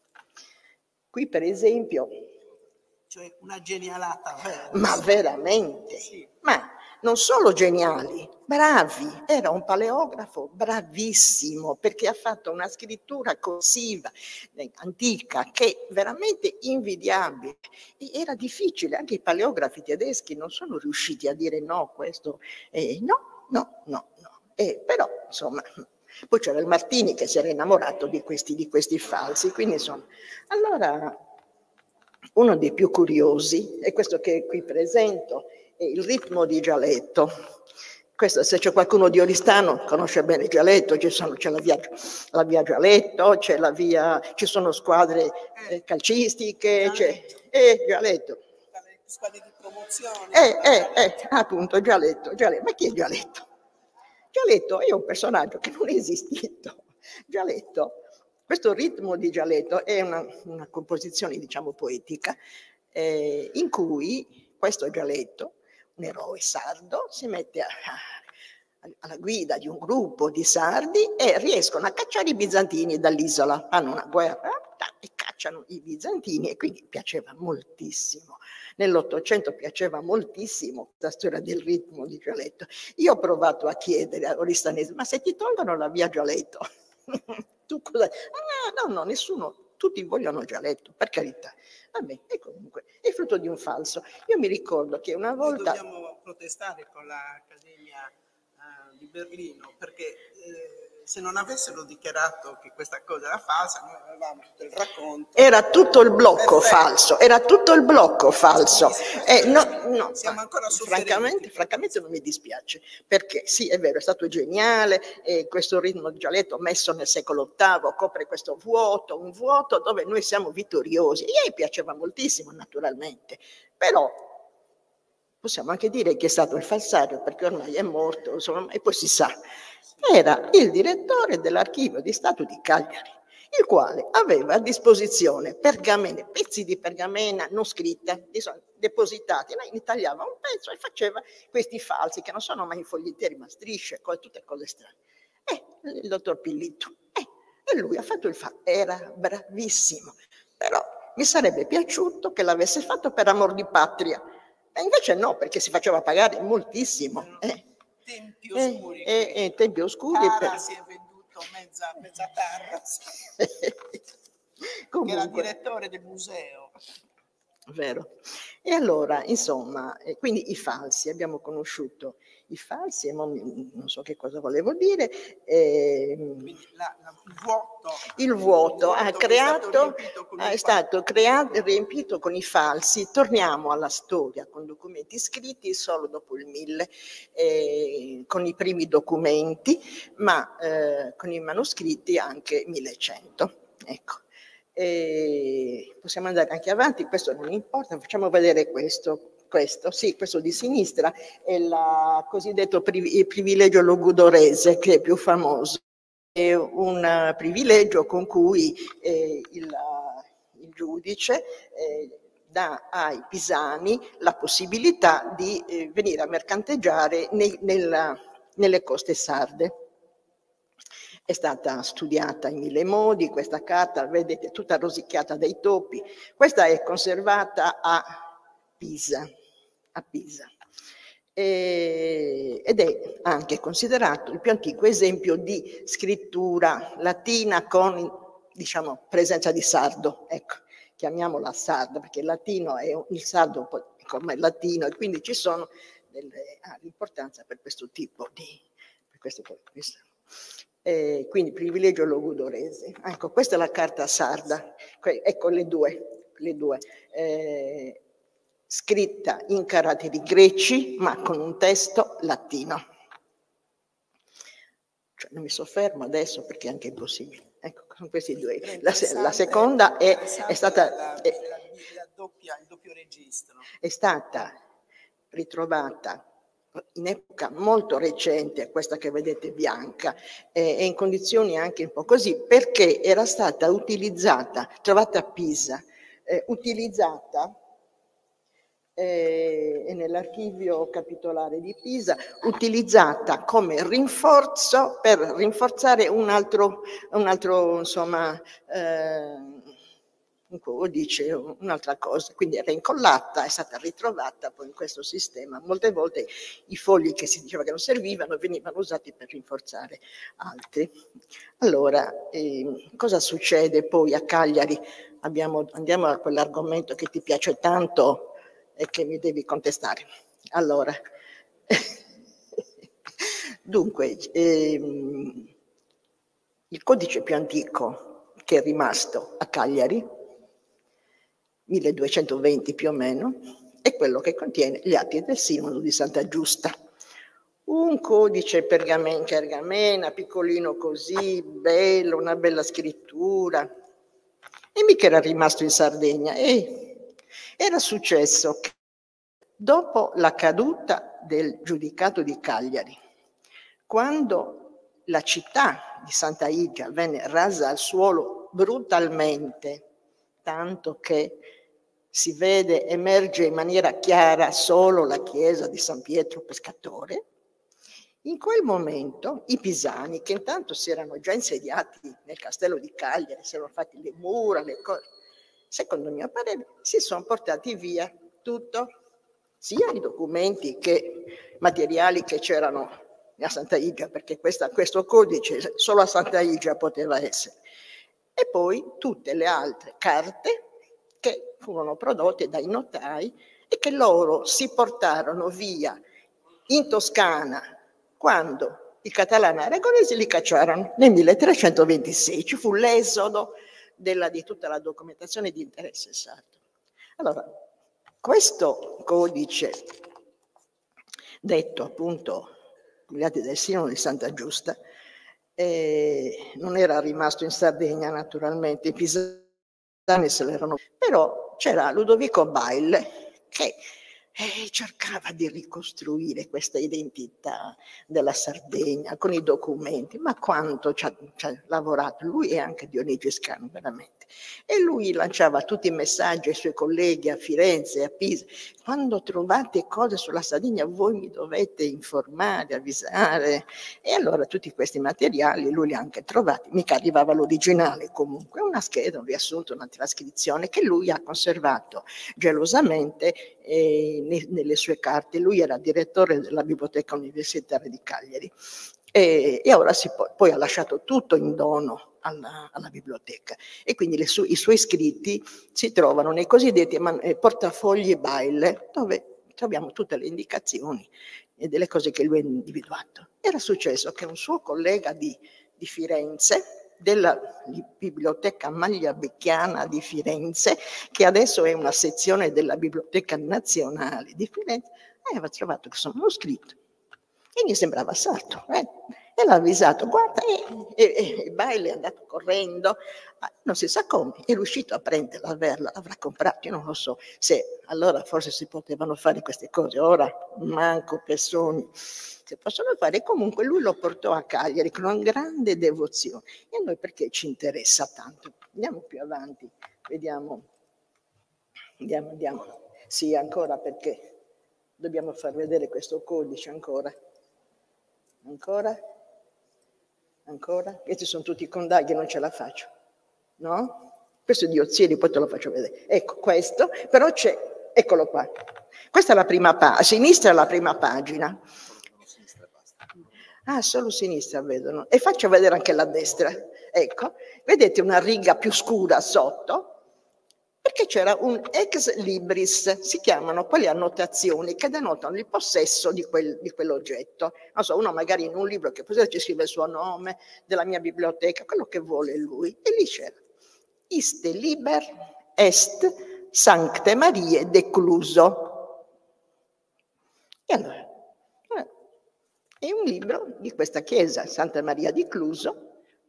Qui per esempio... Cioè una genialata vera. Ma veramente, sì. Ma non solo geniali, bravi, era un paleografo bravissimo perché ha fatto una scrittura corsiva antica che è veramente invidiabile. E era difficile, anche i paleografi tedeschi non sono riusciti a dire no, questo, eh, no, no, no, no. Eh, però insomma, poi c'era il Martini che si era innamorato di questi, di questi falsi, quindi insomma, allora uno dei più curiosi è questo che qui presento, il ritmo di Gialetto. Questo, se c'è qualcuno di Oristano conosce bene Gialetto, ci sono, c'è la via, la via Gialetto, c'è la via, ci sono squadre eh, calcistiche, c'è eh, Gialetto. Squadre di promozione. Eh, eh, eh, appunto, Gialetto, Gialetto. Ma chi è Gialetto? Gialetto è un personaggio che non è esistito. Gialetto, questo ritmo di Gialetto è una, una composizione, diciamo, poetica, eh, in cui questo Gialetto, un eroe sardo, si mette a, a, alla guida di un gruppo di sardi e riescono a cacciare i bizantini dall'isola. Fanno una guerra e cacciano i bizantini e quindi piaceva moltissimo. Nell'Ottocento piaceva moltissimo questa storia del ritmo di Gialetto. Io ho provato a chiedere a Oristanesi, ma se ti tolgono la via Gialetto, tu cosa? Ah, no, no, nessuno. Tutti vogliono Gialetto, per carità. Vabbè, e comunque è frutto di un falso. Io mi ricordo che una volta... Noi dobbiamo protestare con l'Accademia uh, di Berlino, perché eh, se non avessero dichiarato che questa cosa era falsa, noi avevamo tutto il racconto. Era tutto il blocco Perfetto. falso, era tutto il blocco falso. Eh, no, no, Siamo ancora francamente, francamente non mi dispiace, perché sì, è vero, è stato geniale, e questo ritmo di Gialetto messo nel secolo ottavo copre questo vuoto, un vuoto dove noi siamo vittoriosi. E a me piaceva moltissimo, naturalmente, però possiamo anche dire che è stato il falsario, perché ormai è morto, insomma, e poi si sa. Era il direttore dell'Archivio di Stato di Cagliari, il quale aveva a disposizione pergamene, pezzi di pergamena non scritta, depositati, lei ne tagliava un pezzo e faceva questi falsi, che non sono mai fogliettieri, ma strisce, tutte cose strane. E il dottor Pillitto, eh, e lui ha fatto il falso, era bravissimo, però mi sarebbe piaciuto che l'avesse fatto per amor di patria, e invece no, perché si faceva pagare moltissimo. Eh. Tempi oscuri. Eh, eh, eh, tempi oscuri. Tara per... si è venduto mezza, mezza Tara, Comunque, che era direttore del museo. Vero. E allora, insomma, eh, quindi i falsi, abbiamo conosciuto i falsi, e non, non so che cosa volevo dire. Eh, quindi la, la, il vuoto, il vuoto, ha creato, è stato, è stato creato, riempito con i falsi. Torniamo alla storia con documenti scritti solo dopo il mille, eh, con i primi documenti, ma eh, con i manoscritti anche millecento. Ecco. E possiamo andare anche avanti, questo non importa, facciamo vedere questo. Questo, sì, questo di sinistra è il cosiddetto privilegio logudorese, che è più famoso. È un privilegio con cui eh, il, il giudice eh, dà ai pisani la possibilità di eh, venire a mercanteggiare nei, nella, nelle coste sarde. È stata studiata in mille modi, questa carta, vedete, tutta rosicchiata dai topi. Questa è conservata a Pisa, a Pisa. E, ed è anche considerato il più antico esempio di scrittura latina con, diciamo, presenza di sardo. Ecco, chiamiamola sarda, perché il latino è il sardo come il latino, e quindi ci sono delle, ha l'importanza per questo tipo di... Per questo, questo. Eh, quindi privilegio logudorese. Ecco, questa è la carta sarda, que ecco le due, le due. Eh, scritta in caratteri greci, ma con un testo latino. Cioè, non mi soffermo adesso perché è anche impossibile. Ecco, sono questi due. La, la seconda è, è stata... La, è, la doppia, il doppio registro. È stata ritrovata in epoca molto recente, questa che vedete bianca, e eh, in condizioni anche un po' così, perché era stata utilizzata, trovata a Pisa, eh, utilizzata eh, nell'archivio capitolare di Pisa, utilizzata come rinforzo per rinforzare un altro, un altro insomma, eh, un codice, un'altra cosa, quindi era incollata, è stata ritrovata poi in questo sistema. Molte volte i fogli che si diceva che non servivano venivano usati per rinforzare altri. Allora, eh, cosa succede poi a Cagliari? Abbiamo, andiamo a quell'argomento che ti piace tanto e che mi devi contestare. Allora, dunque, ehm, il codice più antico che è rimasto a Cagliari, milleduecentoventi più o meno, è quello che contiene gli atti del Sinodo di Santa Giusta. Un codice pergamena, pergamena, piccolino così, bello, una bella scrittura. E mica era rimasto in Sardegna. E era successo che dopo la caduta del giudicato di Cagliari, quando la città di Santa Igia venne rasa al suolo brutalmente, tanto che si vede, emerge in maniera chiara solo la chiesa di San Pietro Pescatore, in quel momento i pisani, che intanto si erano già insediati nel castello di Cagliari, si erano fatti le mura, le cose, secondo il mio parere, si sono portati via tutto, sia i documenti che materiali che c'erano a Santa Igia, perché questa, questo codice solo a Santa Igia poteva essere, e poi tutte le altre carte che furono prodotte dai notai e che loro si portarono via in Toscana quando i catalani aragonesi li cacciarono nel milletrecentoventisei. Ci fu l'esodo della, di tutta la documentazione di interesse sardo. Allora, questo codice, detto appunto gli atti del Sinodo di Santa Giusta, eh, non era rimasto in Sardegna naturalmente, i pisani se l'erano, però c'era Ludovico Baille che eh, cercava di ricostruire questa identità della Sardegna con i documenti, ma quanto ci ha, ci ha lavorato lui e anche Dionigi Scanu veramente. E lui lanciava tutti i messaggi ai suoi colleghi a Firenze e a Pisa: quando trovate cose sulla Sardegna voi mi dovete informare, avvisare. E allora tutti questi materiali lui li ha anche trovati, mica arrivava l'originale comunque, una scheda, un riassunto, una trascrizione che lui ha conservato gelosamente eh, nelle sue carte. Lui era direttore della Biblioteca Universitaria di Cagliari e, e ora si poi, poi ha lasciato tutto in dono alla, alla biblioteca, e quindi le su, i suoi scritti si trovano nei cosiddetti eh, portafogli Baille, dove troviamo tutte le indicazioni e delle cose che lui ha individuato. Era successo che un suo collega di, di Firenze, della Biblioteca Magliabecchiana di Firenze, che adesso è una sezione della Biblioteca Nazionale di Firenze, aveva trovato questo manoscritto e gli sembrava sardo, eh? E l'ha avvisato, guarda, e, e, e Baille è andato correndo, non si sa come, è riuscito a prenderla, averla, l'avrà comprato, io non lo so, se allora forse si potevano fare queste cose, ora manco persone si possono fare. Comunque lui lo portò a Cagliari con una grande devozione, e a noi perché ci interessa tanto? Andiamo più avanti, vediamo, andiamo, andiamo, sì, ancora, perché dobbiamo far vedere questo codice ancora, ancora, ancora, questi sono tutti i condagli, non ce la faccio, no? Questo è di Ozieri, poi te lo faccio vedere, ecco questo, però c'è, eccolo qua, questa è la prima pagina, a sinistra è la prima pagina. Ah, solo sinistra vedono. E faccio vedere anche la destra. Ecco, vedete una riga più scura sotto? perché c'era un ex libris, si chiamano quelle annotazioni che denotano il possesso di, quel, di quell'oggetto. Non so, uno magari in un libro che poi ci scrive il suo nome, della mia biblioteca, quello che vuole lui, e lì c'era iste liber est Sancte Mariae decluso. E allora, è un libro di questa chiesa, Santa Maria di Cluso,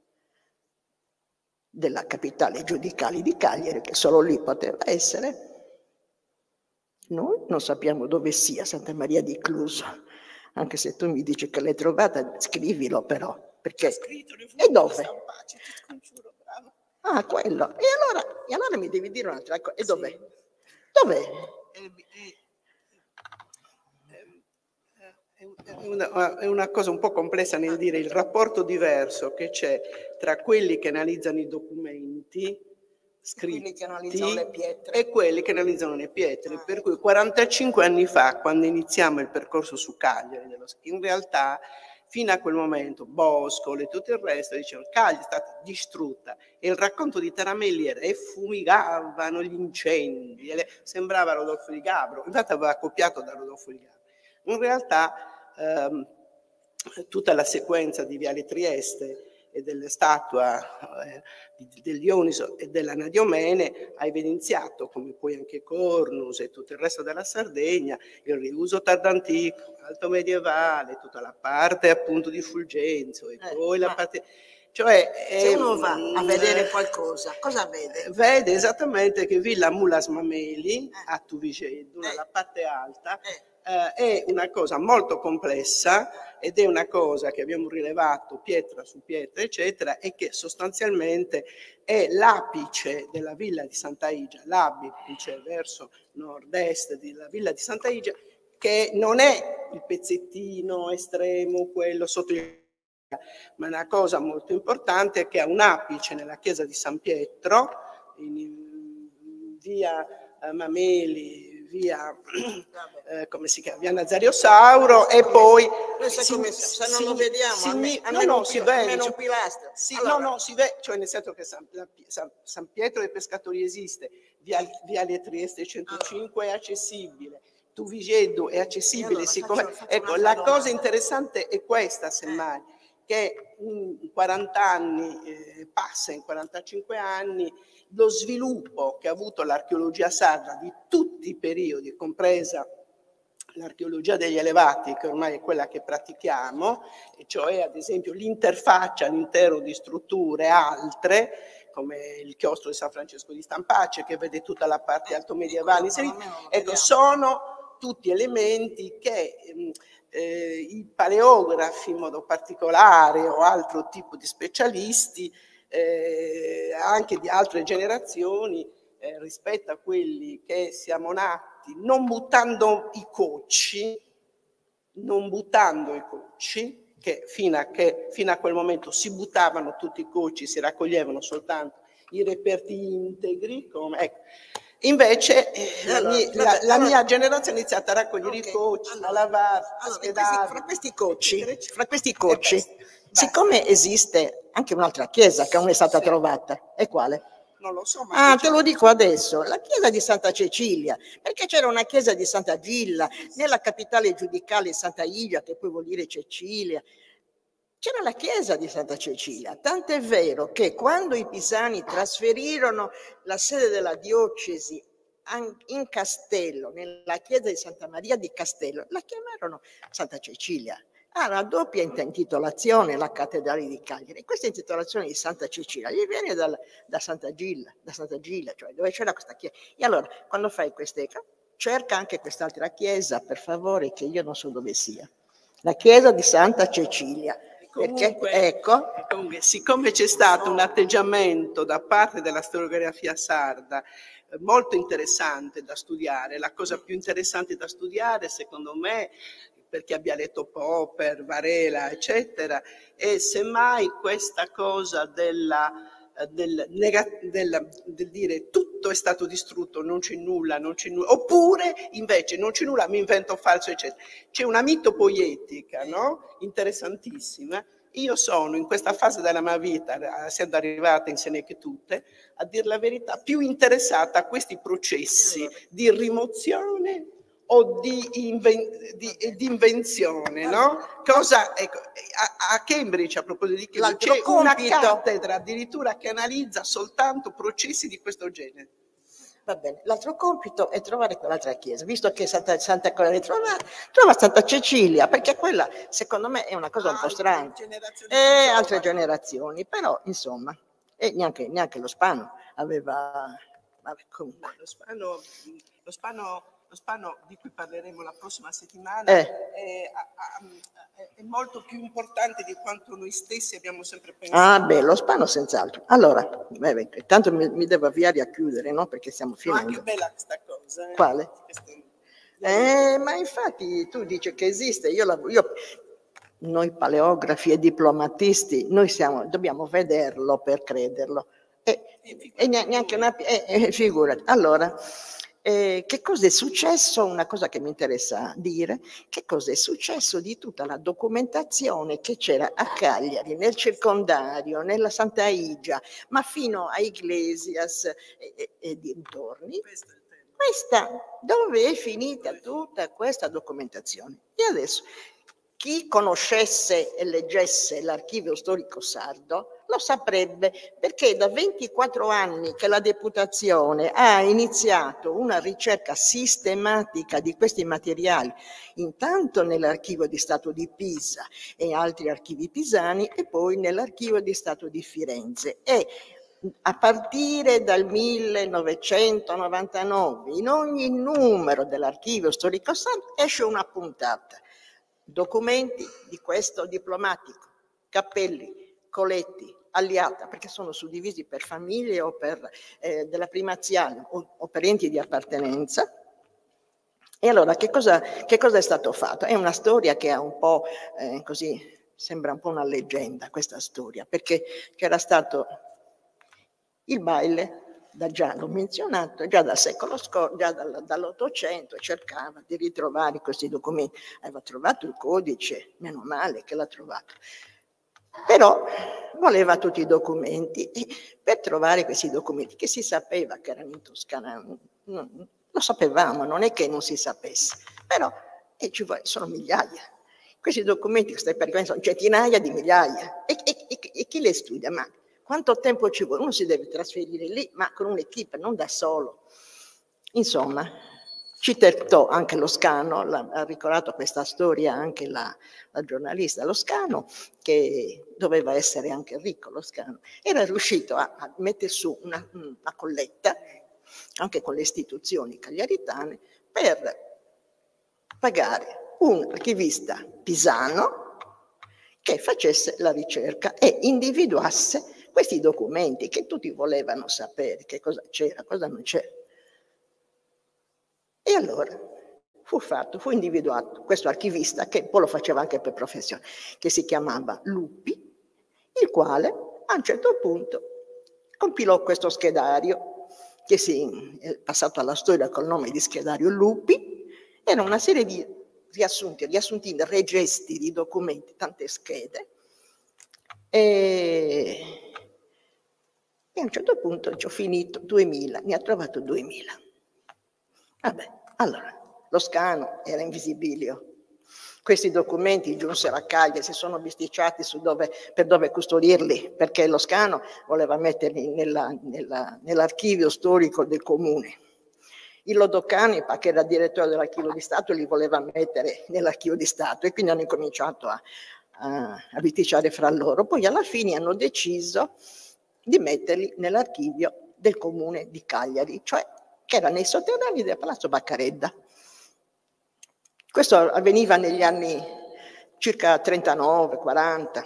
della capitale giudicale di Cagliari, che solo lì poteva essere. Noi non sappiamo dove sia Santa Maria di Cluso, anche se tu mi dici che l'hai trovata, scrivilo però, perché... E dove? Ah, quello. E allora, e allora mi devi dire un'altra cosa. E dov'è? Sì. Dov'è? È una, è una cosa un po' complessa nel dire il rapporto diverso che c'è tra quelli che analizzano i documenti scritti quelli che analizzano le pietre. E quelli che analizzano le pietre. Ah, per cui quarantacinque anni fa, quando iniziamo il percorso su Cagliari, in realtà fino a quel momento Boscolo e tutto il resto dicevano Cagliari è stata distrutta e il racconto di Taramelli era e fumigavano gli incendi, e sembrava Rodolfo Di Gabbro, infatti aveva copiato da Rodolfo Di Gabbro. In realtà ehm, tutta la sequenza di Viale Trieste e delle statue eh, del Dioniso e dell'Anadiomene ha evidenziato, come poi anche Cornus e tutto il resto della Sardegna, il riuso tardantico, alto medievale, tutta la parte appunto di Fulgenzo e eh, poi la parte... Cioè, se uno va a vedere qualcosa, cosa vede? Vede esattamente che Villa Mulas Mameli, eh. a Tuvigeddu, eh. nella parte alta, eh. Eh, è una cosa molto complessa ed è una cosa che abbiamo rilevato pietra su pietra, eccetera, e che sostanzialmente è l'apice della Villa di Santa Igia, l'apice verso nord-est della Villa di Santa Igia, che non è il pezzettino estremo, quello sotto il... ma una cosa molto importante è che ha un apice nella chiesa di San Pietro, in via Mameli, via, eh, come si chiama, via Nazario Sauro, e poi si, come, se non si, lo vediamo si, almeno, no, no, si vede, un pilastro. Sì, allora. no, no, si vede, cioè nel senso che San, San, San Pietro dei Pescatori esiste, via, via Trieste centocinque allora. È accessibile, Tuvigeddu è accessibile, allora, siccome, faccio, faccio ecco, la domanda. Cosa interessante è questa, semmai, eh. che in quaranta anni, eh, passa in quarantacinque anni, lo sviluppo che ha avuto l'archeologia sarda di tutti i periodi, compresa l'archeologia degli elevati, che ormai è quella che pratichiamo, e cioè ad esempio l'interfaccia all'interno di strutture altre, come il chiostro di San Francesco di Stampace, che vede tutta la parte altomedievale, ecco, sono tutti elementi che eh, i paleografi in modo particolare o altro tipo di specialisti Eh, anche di altre generazioni eh, rispetto a quelli che siamo nati non buttando i cocci, non buttando i cocci, che fino a, che fino a quel momento si buttavano tutti i cocci, si raccoglievano soltanto i reperti integri, come, ecco. Invece eh, allora, la, mia, vabbè, la, la allora, mia generazione ha iniziato a raccogliere okay, i cocci, allora, a lavare, allora, a schedare. Fra questi cocci, fra questi cocci siccome esiste anche un'altra chiesa che non è stata sì. trovata, e quale? Non lo so. Ma ah, te lo dico adesso, la chiesa di Santa Cecilia, perché c'era una chiesa di Santa Gilla, nella capitale giudicale Santa Igia, che poi vuol dire Cecilia, c'era la chiesa di Santa Cecilia, tant'è vero che quando i pisani trasferirono la sede della diocesi in Castello, nella chiesa di Santa Maria di Castello, la chiamarono Santa Cecilia. Ha una doppia intitolazione la cattedrale di Cagliari. Questa intitolazione di Santa Cecilia gli viene dal, da Santa Gilla, da Santa Gilla, cioè dove c'era questa chiesa. E allora, quando fai queste, cerca anche quest'altra chiesa, per favore, che io non so dove sia. La chiesa di Santa Cecilia. Comunque, perché, ecco, comunque, siccome c'è stato un atteggiamento da parte della storiografia sarda molto interessante da studiare, la cosa più interessante da studiare, secondo me, per chi abbia letto Popper, Varela, eccetera, e semmai questa cosa della, del, del, del dire tutto è stato distrutto, non c'è nulla, non c'è nulla, oppure invece non c'è nulla, mi invento falso, eccetera. C'è una mitopoietica, no? Interessantissima, io sono in questa fase della mia vita, essendo arrivata in Senectute, a dir la verità, più interessata a questi processi di rimozione o di, inven- di, di invenzione, no? Cosa, ecco, a, a Cambridge, a proposito di Cambridge, c'è una cattedra addirittura che analizza soltanto processi di questo genere. Va bene, l'altro compito è trovare quell'altra chiesa, visto che Santa, Santa quella ritrovata, trova Santa Cecilia, perché quella secondo me è una cosa un po' strana. E altre generazioni, però insomma, e neanche, neanche lo Spano aveva... Vabbè, comunque. Lo Spano, lo Spano Lo Spano, di cui parleremo la prossima settimana, eh. è, è, è molto più importante di quanto noi stessi abbiamo sempre pensato. Ah beh, lo Spano senz'altro. Allora, beh, intanto mi, mi devo avviare a chiudere, no? Perché stiamo finendo. Ma che bella questa cosa. Eh? Quale? Eh, ma infatti tu dici che esiste, io, la, io noi paleografi e diplomatisti, noi siamo, dobbiamo vederlo per crederlo. E, e neanche una... Eh, eh, figurati. Allora... Eh, che cosa è successo? Una cosa che mi interessa dire, che cosa è successo di tutta la documentazione che c'era a Cagliari, nel circondario, nella Santa Igia, ma fino a Iglesias e, e, e dintorni. Questa, dove è finita tutta questa documentazione? E adesso, chi conoscesse e leggesse l'archivio storico sardo lo saprebbe, perché da ventiquattro anni che la Deputazione ha iniziato una ricerca sistematica di questi materiali, intanto nell'archivio di Stato di Pisa e altri archivi pisani e poi nell'archivio di Stato di Firenze. E a partire dal millenovecentonovantanove in ogni numero dell'archivio storico sardo esce una puntata. Documenti di questo diplomatico, Cappelli, Coletti, Alliata, perché sono suddivisi per famiglie o per eh, della primaziale o, o per enti di appartenenza. E allora che cosa, che cosa è stato fatto? È una storia che ha un po' eh, così, sembra un po' una leggenda questa storia, perché c'era stato il baile, da già l'ho menzionato, già dal secolo scorso, già dall'Ottocento cercava di ritrovare questi documenti. Aveva trovato il codice, meno male che l'ha trovato. Però voleva tutti i documenti e per trovare questi documenti, che si sapeva che erano in Toscana, non, lo sapevamo, non è che non si sapesse, però e ci vuole, sono migliaia. Questi documenti che stai per sono centinaia di migliaia. E, e, e, e chi le studia? Ma quanto tempo ci vuole? Uno si deve trasferire lì, ma con un'equipe, non da solo. Insomma, ci tentò anche Loscano, ha ricordato questa storia anche la, la giornalista Loscano, che doveva essere anche ricco Loscano, era riuscito a, a mettere su una, una colletta, anche con le istituzioni cagliaritane, per pagare un archivista pisano che facesse la ricerca e individuasse questi documenti che tutti volevano sapere che cosa c'era, cosa non c'era. E allora fu fatto, fu individuato questo archivista, che poi lo faceva anche per professione, che si chiamava Lupi, il quale a un certo punto compilò questo schedario, che si è passato alla storia col nome di schedario Lupi. Era una serie di riassunti, riassuntini, registri di documenti, tante schede, e, e a un certo punto ci ho finito duemila, ne ha trovato duemila. Vabbè, allora, Loscano era in visibilio. Questi documenti giunsero a Cagliari, si sono bisticciati su dove, per dove custodirli, perché Loscano voleva metterli nella, nella, nell'archivio storico del comune. Il Lodocani, che era direttore dell'archivio di Stato, li voleva mettere nell'archivio di Stato e quindi hanno incominciato a, a, a litigare fra loro. Poi alla fine hanno deciso di metterli nell'archivio del comune di Cagliari, cioè che era nei sotterranei del Palazzo Baccaredda. Questo avveniva negli anni circa trentanove quaranta,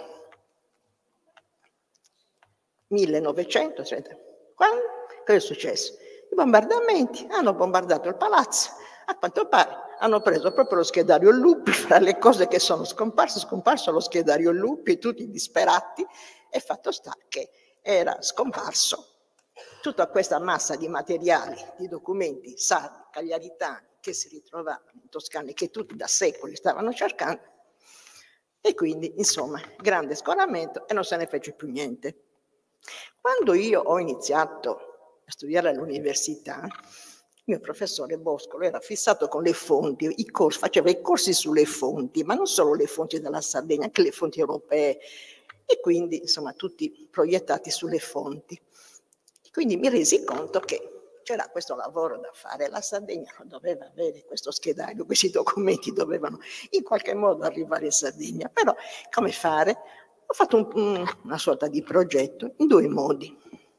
millenovecentotrenta. Quando? Cosa è successo? I bombardamenti hanno bombardato il palazzo, a quanto pare hanno preso proprio lo schedario Lupi, fra le cose che sono scomparse, è scomparso lo schedario Lupi, tutti disperati, e fatto sta che era scomparso tutta questa massa di materiali, di documenti sardi, cagliaritani, che si ritrovavano in Toscana e che tutti da secoli stavano cercando, E quindi, insomma, grande scoramento e non se ne fece più niente. Quando io ho iniziato a studiare all'università, il mio professore Boscolo era fissato con le fonti, i corsi, faceva i corsi sulle fonti, ma non solo le fonti della Sardegna, anche le fonti europee, e quindi, insomma, tutti proiettati sulle fonti. E quindi mi resi conto che c'era questo lavoro da fare, la Sardegna doveva avere questo schedario, questi documenti dovevano in qualche modo arrivare in Sardegna, però come fare? Ho fatto un, un, una sorta di progetto in due modi.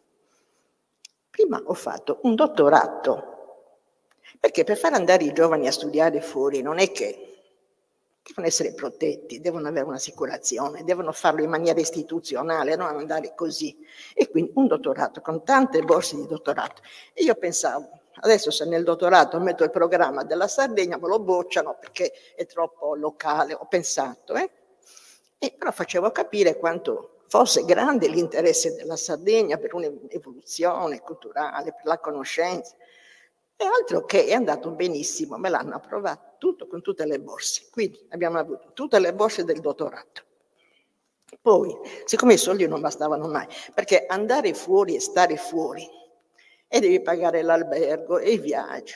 Prima ho fatto un dottorato, perché per far andare i giovani a studiare fuori non è che devono essere protetti, devono avere un'assicurazione, devono farlo in maniera istituzionale, non andare così. E quindi un dottorato con tante borse di dottorato. E io pensavo, adesso se nel dottorato metto il programma della Sardegna me lo bocciano perché è troppo locale, ho pensato, eh? E però facevo capire quanto fosse grande l'interesse della Sardegna per un'evoluzione culturale, per la conoscenza. E altro che è andato benissimo, me l'hanno approvato tutto con tutte le borse. Quindi abbiamo avuto tutte le borse del dottorato. Poi, siccome i soldi non bastavano mai, perché andare fuori e stare fuori, e devi pagare l'albergo e i viaggi.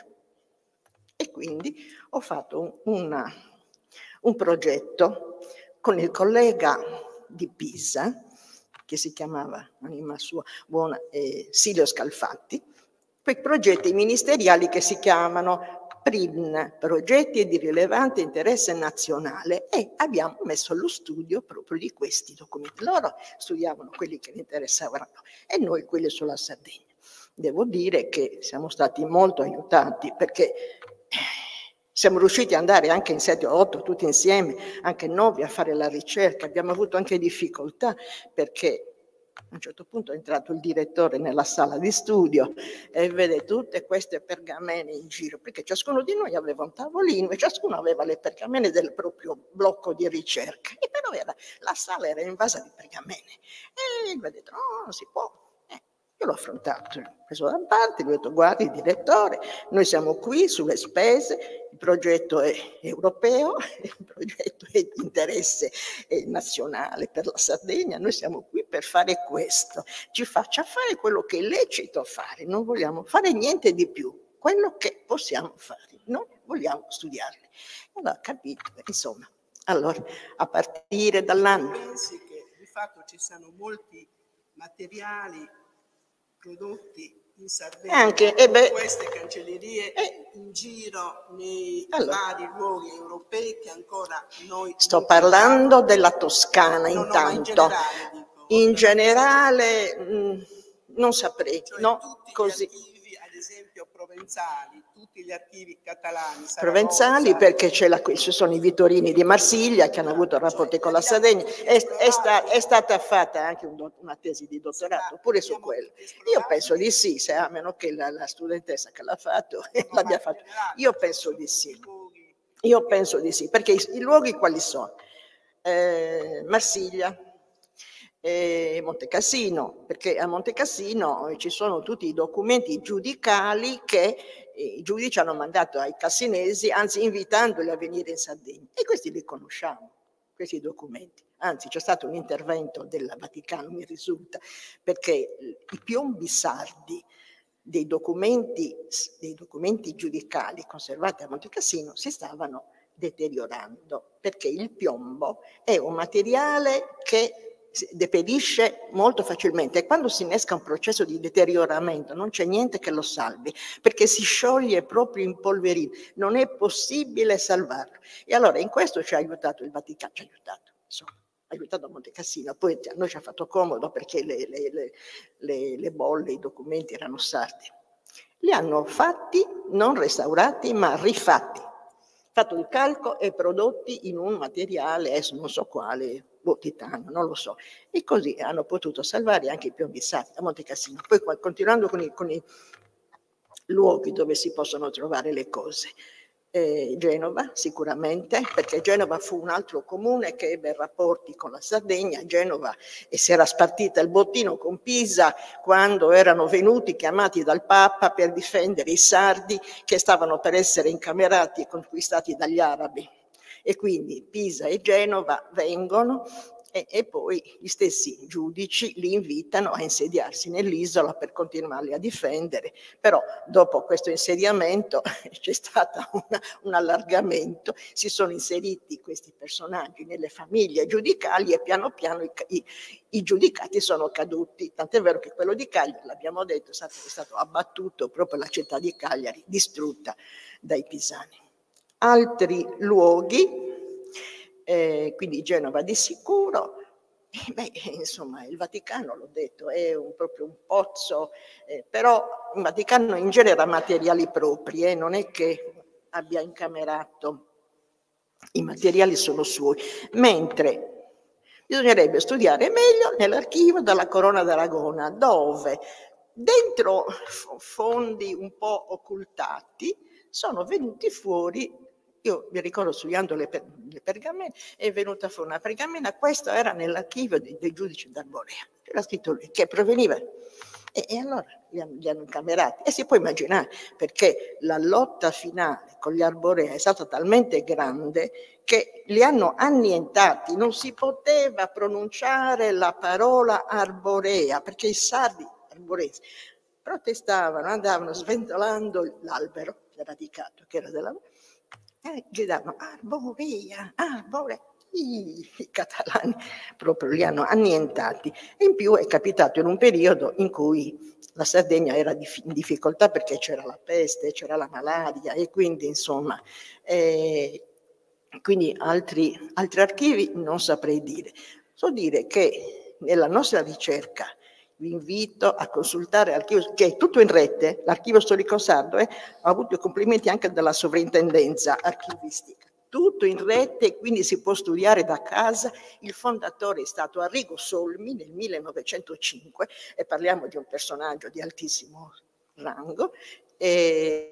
E quindi ho fatto un, una, un progetto con il collega di Pisa, che si chiamava, anima sua, buona, eh, Silvio Scalfatti, quei progetti ministeriali che si chiamano P R I N, progetti di rilevante interesse nazionale, e abbiamo messo allo studio proprio di questi documenti. Loro studiavano quelli che li interessavano e noi quelli sulla Sardegna. Devo dire che siamo stati molto aiutati perché siamo riusciti ad andare anche in sette o otto tutti insieme, anche noi, a fare la ricerca. Abbiamo avuto anche difficoltà perché a un certo punto è entrato il direttore nella sala di studio e vede tutte queste pergamene in giro, perché ciascuno di noi aveva un tavolino e ciascuno aveva le pergamene del proprio blocco di ricerca. E però era, la sala era invasa di pergamene. E lui ha detto, no, non si può. Eh, io l'ho affrontato, l'ho preso da parte, gli ho detto, guardi, direttore, noi siamo qui sulle spese, il progetto è europeo, il progetto è di interesse nazionale per la Sardegna, noi siamo qui per fare questo, ci faccia fare quello che è lecito fare, non vogliamo fare niente di più, quello che possiamo fare, non vogliamo studiarli. Allora, capito, insomma, allora, a partire dall'anno... Pensi che di fatto ci siano molti materiali prodotti in Sardegna, anche, eh beh, queste cancellerie eh, in giro nei allora, vari luoghi europei che ancora noi... Sto parlando della Toscana no, intanto. No, ma in generale, in generale mh, non saprei, cioè, no, tutti così. Gli archivi, ad esempio, provenzali, tutti gli archivi catalani, provenzali, perché c'è la, ci sono i Vittorini di Marsiglia che hanno avuto rapporti con la Sardegna, è, è, sta, è stata fatta anche un, una tesi di dottorato pure su quello. Io penso di sì, se, a meno che la, la studentessa che l'ha fatto l'abbia fatto. Io penso di sì. Io penso di sì, perché i, i luoghi quali sono? Eh, Marsiglia, eh, Montecassino, perché a Montecassino ci sono tutti i documenti giudicali che i giudici hanno mandato ai cassinesi, anzi invitandoli a venire in Sardegna, e questi li conosciamo, questi documenti. Anzi, c'è stato un intervento del Vaticano, mi risulta, perché i piombi sardi dei documenti, dei documenti giudicali conservati a Montecassino si stavano deteriorando, perché il piombo è un materiale che deperisce molto facilmente, e quando si innesca un processo di deterioramento non c'è niente che lo salvi, perché si scioglie proprio in polverino, non è possibile salvarlo. E allora in questo ci ha aiutato il Vaticano, ci ha aiutato, insomma, ha aiutato Montecassino, poi a noi ci ha fatto comodo perché le, le, le, le, le bolle, i documenti erano sardi. Li hanno fatti, non restaurati, ma rifatti, fatto il calco e prodotti in un materiale, adesso non so quale, titano, non lo so, e così hanno potuto salvare anche i piombi sardi a Montecassino. Poi continuando con i, con i luoghi dove si possono trovare le cose, eh, Genova sicuramente, perché Genova fu un altro comune che ebbe rapporti con la Sardegna. Genova e si era spartita il bottino con Pisa quando erano venuti chiamati dal Papa per difendere i sardi che stavano per essere incamerati e conquistati dagli arabi. e quindi Pisa e Genova vengono e, e poi gli stessi giudici li invitano a insediarsi nell'isola per continuarli a difendere, però dopo questo insediamento c'è stato una, un allargamento, si sono inseriti questi personaggi nelle famiglie giudicali e piano piano i, i, i giudicati sono caduti, tant'è vero che quello di Cagliari, l'abbiamo detto, è stato, è stato abbattuto, proprio la città di Cagliari distrutta dai pisani. Altri luoghi, eh, quindi Genova di sicuro, eh, beh, insomma il Vaticano, l'ho detto, è un, proprio un pozzo, eh, però il Vaticano in genere ha materiali propri, eh, non è che abbia incamerato, i materiali sono suoi, mentre bisognerebbe studiare meglio nell'archivio della Corona d'Aragona, dove dentro fondi un po' occultati sono venuti fuori. Io mi ricordo studiando le, per, le pergamene, è venuta fuori una pergamena, questo era nell'archivio dei, dei giudici d'Arborea, c'era scritto lui, che proveniva, e, e allora li hanno, li hanno incamerati. E si può immaginare, perché la lotta finale con gli Arborea è stata talmente grande che li hanno annientati, non si poteva pronunciare la parola Arborea, perché i sardi arboresi protestavano, andavano sventolando l'albero radicato, che era della... Eh, gridavano Arborea, Arborea, i, i catalani proprio li hanno annientati. E in più è capitato in un periodo in cui la Sardegna era in difficoltà perché c'era la peste, c'era la malaria e quindi insomma, eh, quindi altri, altri archivi non saprei dire. So dire che nella nostra ricerca vi invito a consultare l'archivio, che è tutto in rete, l'archivio storico sardo, eh, ha avuto i complimenti anche dalla sovrintendenza archivistica, tutto in rete, quindi si può studiare da casa. Il fondatore è stato Arrigo Solmi nel millenovecentocinque e parliamo di un personaggio di altissimo rango e,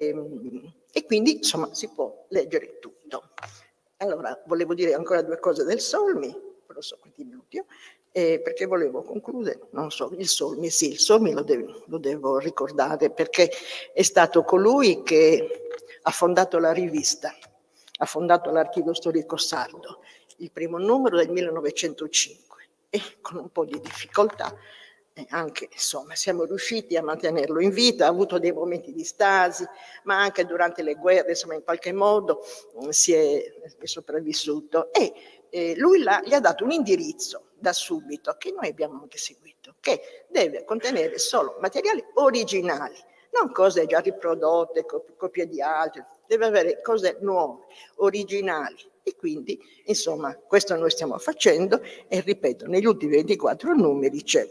e quindi insomma si può leggere tutto. Allora volevo dire ancora due cose del Solmi, però so quanti minuti ho. Eh, perché volevo concludere, non so, il Solmi, sì, il Solmi lo devo, lo devo ricordare perché è stato colui che ha fondato la rivista, ha fondato l'Archivio Storico Sardo, il primo numero del millenovecentocinque e con un po' di difficoltà eh, anche, insomma, siamo riusciti a mantenerlo in vita, ha avuto dei momenti di stasi, ma anche durante le guerre, insomma, in qualche modo mh, si è, è sopravvissuto e eh, lui la, gli ha dato un indirizzo da subito, che noi abbiamo anche seguito, che deve contenere solo materiali originali, non cose già riprodotte, copie di altri, deve avere cose nuove, originali. E quindi, insomma, questo noi stiamo facendo e, ripeto, negli ultimi ventiquattro numeri c'è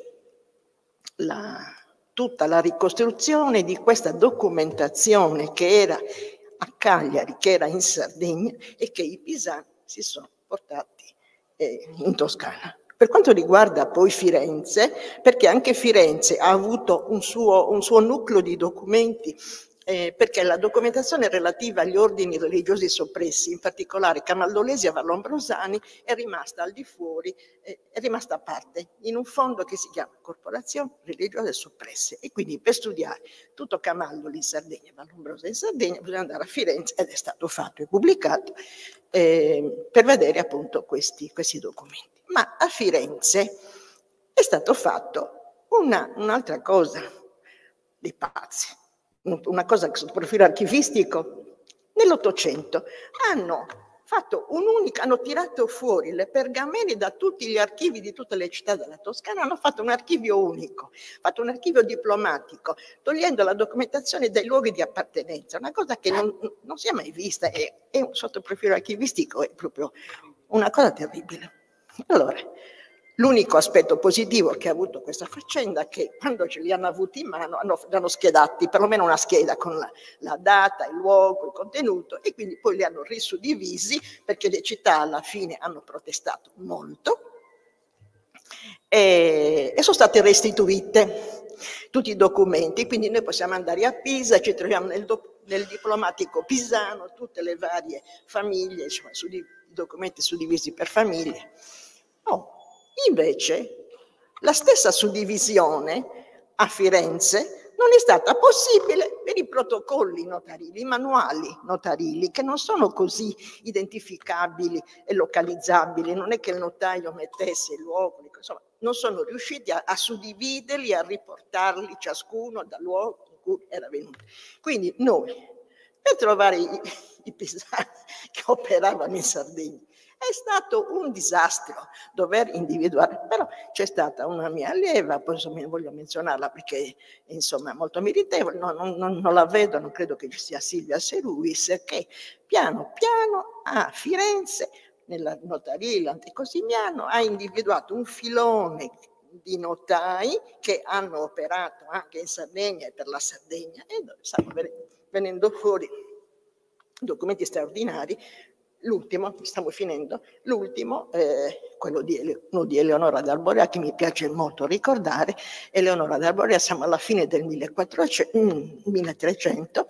la, tutta la ricostruzione di questa documentazione che era a Cagliari, che era in Sardegna e che i pisani si sono portati eh, in Toscana. Per quanto riguarda poi Firenze, perché anche Firenze ha avuto un suo, un suo nucleo di documenti, eh, perché la documentazione relativa agli ordini religiosi soppressi, in particolare Camaldolesi e Vallombrosani, è rimasta al di fuori, eh, è rimasta a parte, in un fondo che si chiama Corporazioni Religiose Soppresse. E quindi per studiare tutto Camaldoli in Sardegna e Vallombrosa in Sardegna bisogna andare a Firenze, ed è stato fatto e pubblicato, eh, per vedere appunto questi, questi documenti. Ma a Firenze è stato fatto una, un'altra cosa dei pazzi, una cosa che sotto profilo archivistico. Nell'Ottocento hanno fatto un'unica, hanno tirato fuori le pergamene da tutti gli archivi di tutte le città della Toscana, hanno fatto un archivio unico, fatto un archivio diplomatico, togliendo la documentazione dai luoghi di appartenenza, una cosa che non, non si è mai vista, e, e sotto profilo archivistico è proprio una cosa terribile. Allora, l'unico aspetto positivo che ha avuto questa faccenda è che quando ce li hanno avuti in mano hanno, hanno schedati perlomeno una scheda con la, la data, il luogo, il contenuto, e quindi poi li hanno risuddivisi perché le città alla fine hanno protestato molto e, e sono state restituite tutti i documenti. Quindi noi possiamo andare a Pisa, ci troviamo nel, do, nel diplomatico pisano tutte le varie famiglie, insomma, i documenti suddivisi per famiglie. Oh, invece la stessa suddivisione a Firenze non è stata possibile per i protocolli notarili, i manuali notarili, che non sono così identificabili e localizzabili, non è che il notaio mettesse il luogo, insomma, non sono riusciti a, a suddividerli, a riportarli ciascuno dal luogo in cui era venuto. Quindi noi, per trovare i, i pisani che operavano in Sardegna, è stato un disastro dover individuare, però c'è stata una mia allieva, poi insomma, voglio menzionarla perché insomma è molto meritevole, no, non, non, non la vedo, non credo che ci sia Silvia Seruis, che piano piano a Firenze, nella notarile anticosimiano, ha individuato un filone di notai che hanno operato anche in Sardegna e per la Sardegna, e dove stanno venendo fuori documenti straordinari. L'ultimo, stiamo finendo, l'ultimo, eh, quello di, Ele- di Eleonora d'Arborea, che mi piace molto ricordare. Eleonora d'Arborea, siamo alla fine del millequattrocento, milletrecento,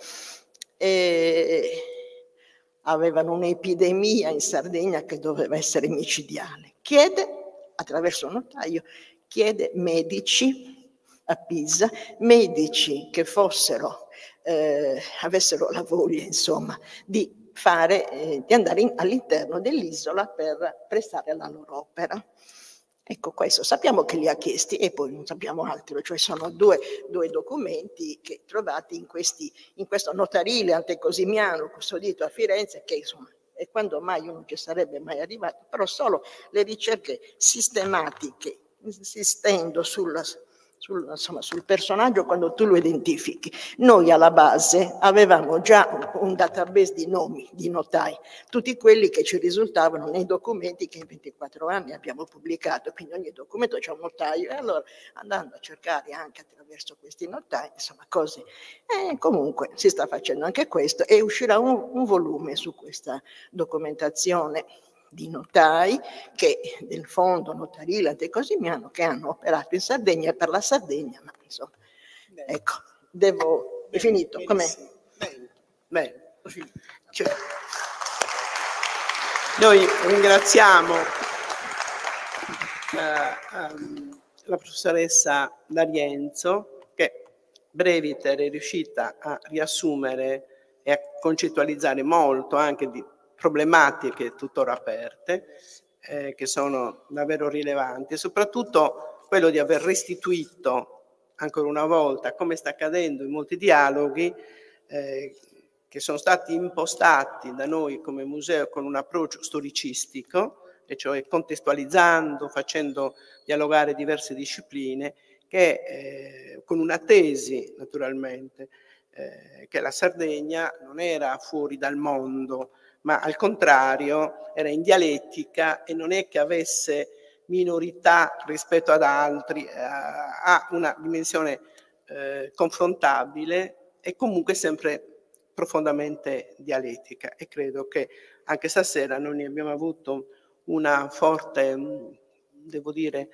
e avevano un'epidemia in Sardegna che doveva essere micidiale. Chiede, attraverso un notaio, chiede medici a Pisa, medici che fossero, eh, avessero la voglia, insomma, di fare, eh, di andare all'interno dell'isola per prestare la loro opera. Ecco, questo sappiamo che li ha chiesti e poi non sappiamo altro, cioè sono due, due documenti che trovati in, questi, in questo notarile antecosimiano custodito a Firenze, che insomma, e quando mai uno ci sarebbe mai arrivato, però solo le ricerche sistematiche, insistendo sulla Sul, insomma, sul personaggio quando tu lo identifichi. Noi alla base avevamo già un, un database di nomi, di notai, tutti quelli che ci risultavano nei documenti che in ventiquattro anni abbiamo pubblicato, quindi ogni documento c'è un notaio, e allora andando a cercare anche attraverso questi notai, insomma cose, e comunque si sta facendo anche questo e uscirà un, un volume su questa documentazione di notai che del fondo notarile antecosimiano che hanno operato in Sardegna e per la Sardegna, ma insomma, bene. Ecco, devo, è finito, com'è? Bene, bene. Cioè, noi ringraziamo uh, um, la professoressa D'Arienzo, che Breviter è riuscita a riassumere e a concettualizzare molto anche di problematiche tuttora aperte, eh, che sono davvero rilevanti, e soprattutto quello di aver restituito ancora una volta, come sta accadendo in molti dialoghi eh, che sono stati impostati da noi come museo con un approccio storicistico, e cioè contestualizzando, facendo dialogare diverse discipline, che eh, con una tesi naturalmente, eh, che la Sardegna non era fuori dal mondo, ma al contrario era in dialettica e non è che avesse minorità rispetto ad altri, eh, ha una dimensione eh, confrontabile e comunque sempre profondamente dialettica, e credo che anche stasera noi ne abbiamo avuto una forte, devo dire,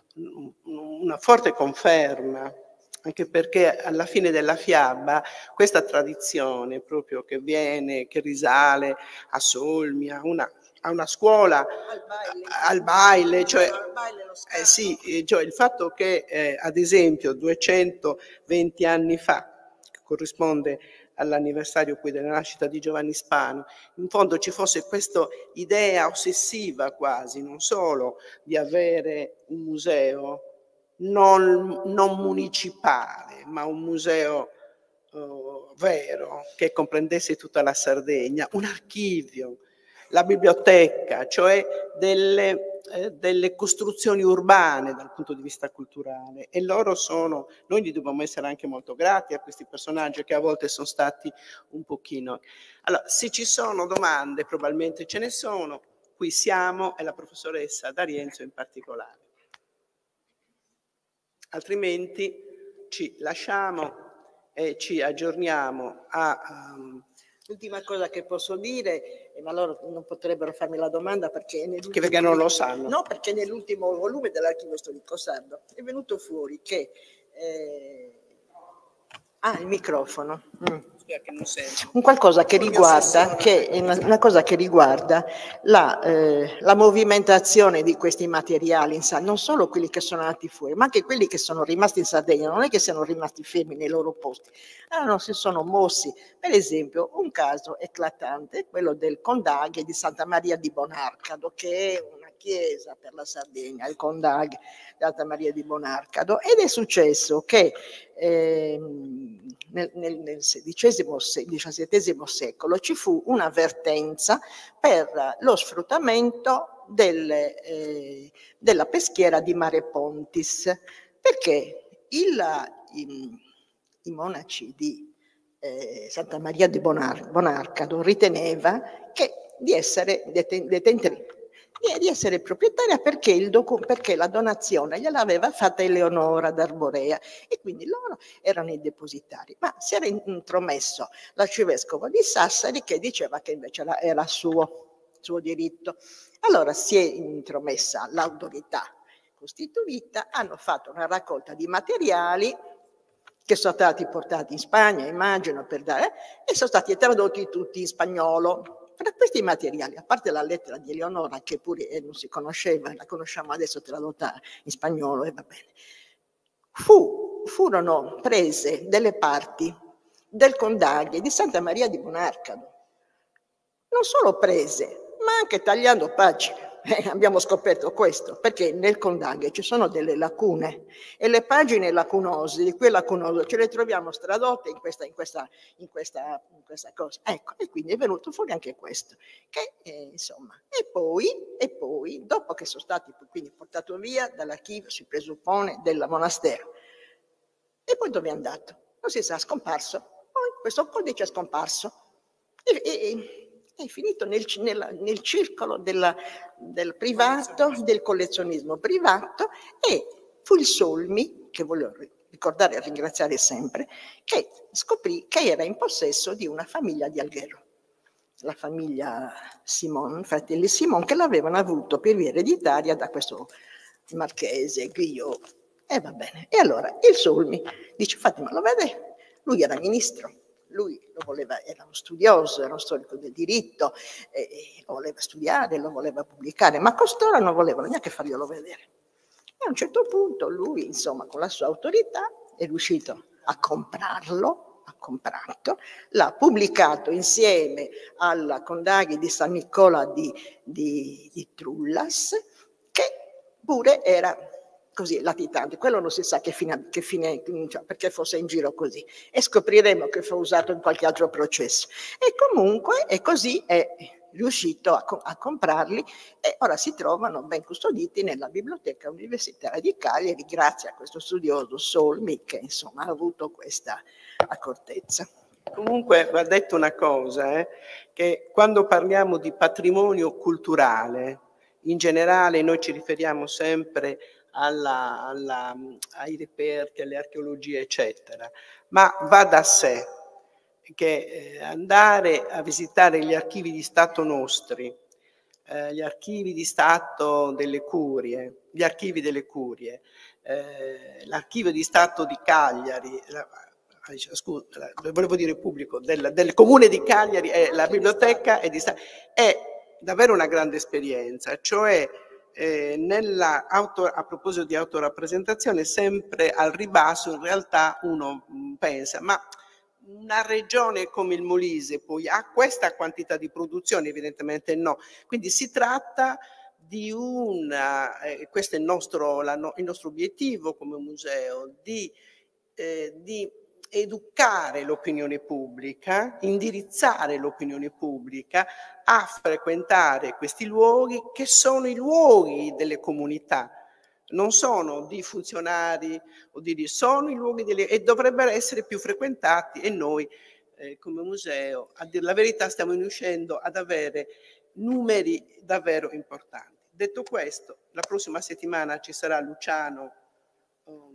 una forte conferma, anche perché alla fine della fiaba questa tradizione proprio che viene, che risale a Solmi, a una, a una scuola, al baile, al baile cioè, al baile eh sì, cioè il fatto che eh, ad esempio duecentoventi anni fa, che corrisponde all'anniversario qui della nascita di Giovanni Spano, in fondo ci fosse questa idea ossessiva quasi, non solo di avere un museo non, non municipale, ma un museo uh, vero, che comprendesse tutta la Sardegna, un archivio, la biblioteca, cioè delle, eh, delle costruzioni urbane dal punto di vista culturale, e loro sono, noi gli dobbiamo essere anche molto grati a questi personaggi che a volte sono stati un pochino. Allora, se ci sono domande, probabilmente ce ne sono, qui siamo, e la professoressa D'Arienzo in particolare. Altrimenti ci lasciamo e ci aggiorniamo a... Um, L'ultima cosa che posso dire, ma loro non potrebbero farmi la domanda perché... Che perché non lo sanno. No, perché nell'ultimo volume dell'Archivio Storico Sardo è venuto fuori che eh, Ah, il microfono. Mm. Che non sento. Un qualcosa che riguarda, che è una, una cosa che riguarda la, eh, la movimentazione di questi materiali in Sardegna, non solo quelli che sono nati fuori, ma anche quelli che sono rimasti in Sardegna, non è che siano rimasti fermi nei loro posti, ah, no, si sono mossi. Per esempio, un caso eclatante è quello del Condaghe di Santa Maria di Bonarcado, che è una chiesa per la Sardegna, il Condaghe di Santa Maria di Bonarcado, ed è successo che eh, nel, nel, nel sedicesimo, diciassettesimo secolo ci fu un'avvertenza per lo sfruttamento del, eh, della peschiera di Mare Pontis, perché il, i, i monaci di eh, Santa Maria di Bonar, Bonarcado riteneva che di essere deten, detentri di essere proprietaria perché, il docu- perché la donazione gliel'aveva fatta Eleonora d'Arborea e quindi loro erano i depositari, ma si era intromesso l'arcivescovo di Sassari che diceva che invece era, era suo, suo diritto. Allora si è intromessa l'autorità costituita, hanno fatto una raccolta di materiali che sono stati portati in Spagna, immagino, per dare, e sono stati tradotti tutti in spagnolo. Tra questi materiali, a parte la lettera di Eleonora, che pure eh, non si conosceva, la conosciamo adesso tradotta in spagnolo, e va bene, fu, furono prese delle parti del Condaghe di Santa Maria di Bonarcado. Non solo prese, ma anche tagliando pagine. Eh, abbiamo scoperto questo, perché nel Condaghe ci sono delle lacune e le pagine lacunose, di quel lacunoso, ce le troviamo tradotte in questa, in questa, in questa, in questa cosa. Ecco, e quindi è venuto fuori anche questo. Che, eh, insomma, e poi, e poi, dopo che sono stati quindi portato via dall'archivio, si presuppone, del monastero, e poi dove è andato? Non si sa, è scomparso. Poi questo codice è scomparso. E, e, è finito nel, nel, nel circolo della, del privato, del collezionismo privato, e fu il Solmi, che voglio ricordare e ringraziare sempre, che scoprì che era in possesso di una famiglia di Alghero, la famiglia Simon, fratelli Simon, che l'avevano avuto per via ereditaria da questo marchese Guillot. E va bene. E allora il Solmi dice: fatemelo vedere. Lui era ministro. Lui lo voleva, era uno studioso, era uno storico del diritto, eh, lo voleva studiare, lo voleva pubblicare, ma costoro non volevano neanche farglielo vedere. E a un certo punto lui, insomma, con la sua autorità è riuscito a comprarlo, ha comprato, l'ha pubblicato insieme alla Condaghe di San Nicola di, di, di Trullas, che pure era così latitante. Quello non si sa che fine, che fine, cioè, perché fosse in giro così, e scopriremo che fu usato in qualche altro processo. E comunque, e così è riuscito a, a comprarli, e ora si trovano ben custoditi nella Biblioteca Universitaria di Cagliari, grazie a questo studioso Solmi, che insomma ha avuto questa accortezza. Comunque va detto una cosa, eh, che quando parliamo di patrimonio culturale, in generale noi ci riferiamo sempre alla, alla, ai reperti, alle archeologie, eccetera, ma va da sé che eh, andare a visitare gli archivi di Stato nostri, eh, gli archivi di Stato delle Curie, gli archivi delle Curie, eh, l'archivio di Stato di Cagliari, la, scusa, volevo dire pubblico, del, del comune di Cagliari, è la biblioteca è, di, è davvero una grande esperienza, cioè eh, nella auto, a proposito di autorappresentazione, sempre al ribasso in realtà uno mh, pensa, ma una regione come il Molise poi ha questa quantità di produzione? Evidentemente no, quindi si tratta di una, eh, questo è il nostro, la, il nostro obiettivo come museo, di, eh, di educare l'opinione pubblica, indirizzare l'opinione pubblica a frequentare questi luoghi che sono i luoghi delle comunità, non sono di funzionari o di sono i luoghi delle, e dovrebbero essere più frequentati, e noi eh, come museo, a dire la verità, stiamo riuscendo ad avere numeri davvero importanti. Detto questo, la prossima settimana ci sarà Luciano um,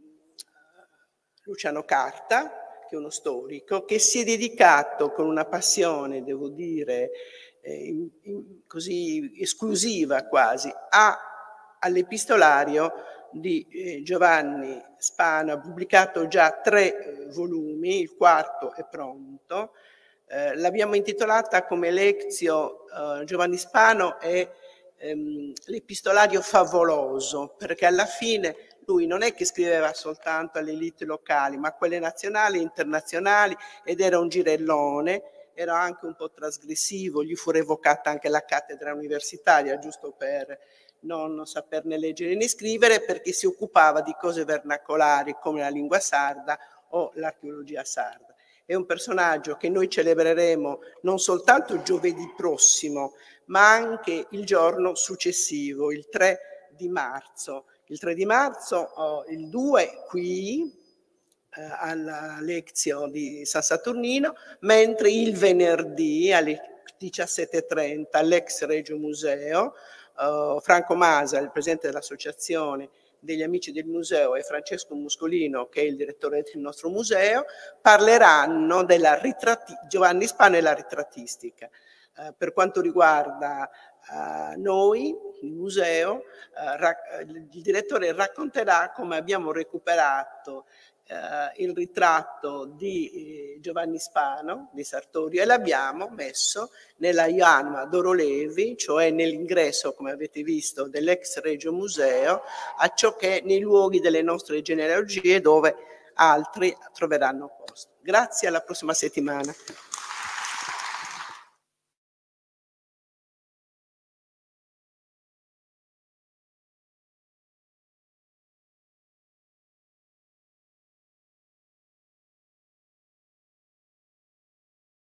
Luciano Carta, che è uno storico, che si è dedicato con una passione, devo dire, eh, in, in, così esclusiva quasi, a all'epistolario di eh, Giovanni Spano. Ha pubblicato già tre eh, volumi, il quarto è pronto. Eh, l'abbiamo intitolata come Lectio eh, Giovanni Spano e ehm, l'epistolario favoloso, perché alla fine lui non è che scriveva soltanto alle elite locali, ma a quelle nazionali e internazionali, ed era un girellone, era anche un po' trasgressivo, gli fu revocata anche la cattedra universitaria, giusto per non saperne leggere né scrivere, perché si occupava di cose vernacolari come la lingua sarda o l'archeologia sarda. È un personaggio che noi celebreremo non soltanto giovedì prossimo, ma anche il giorno successivo, il tre di marzo. Il tre di marzo, oh, il due qui eh, alla Lectio di San Saturnino, mentre il venerdì alle diciassette e trenta all'ex Regio Museo, Uh, Franco Masa, il presidente dell'associazione degli amici del museo, e Francesco Muscolino, che è il direttore del nostro museo, parleranno della ritratti- Giovanni Spano e la ritrattistica. Uh, per quanto riguarda uh, noi, il museo, uh, ra- il direttore racconterà come abbiamo recuperato Uh, il ritratto di eh, Giovanni Spano di Sartorio e l'abbiamo messo nella Ianima d'Orolevi, cioè nell'ingresso, come avete visto, dell'ex Regio Museo, a ciò che nei luoghi delle nostre genealogie dove altri troveranno posto. Grazie, alla prossima settimana.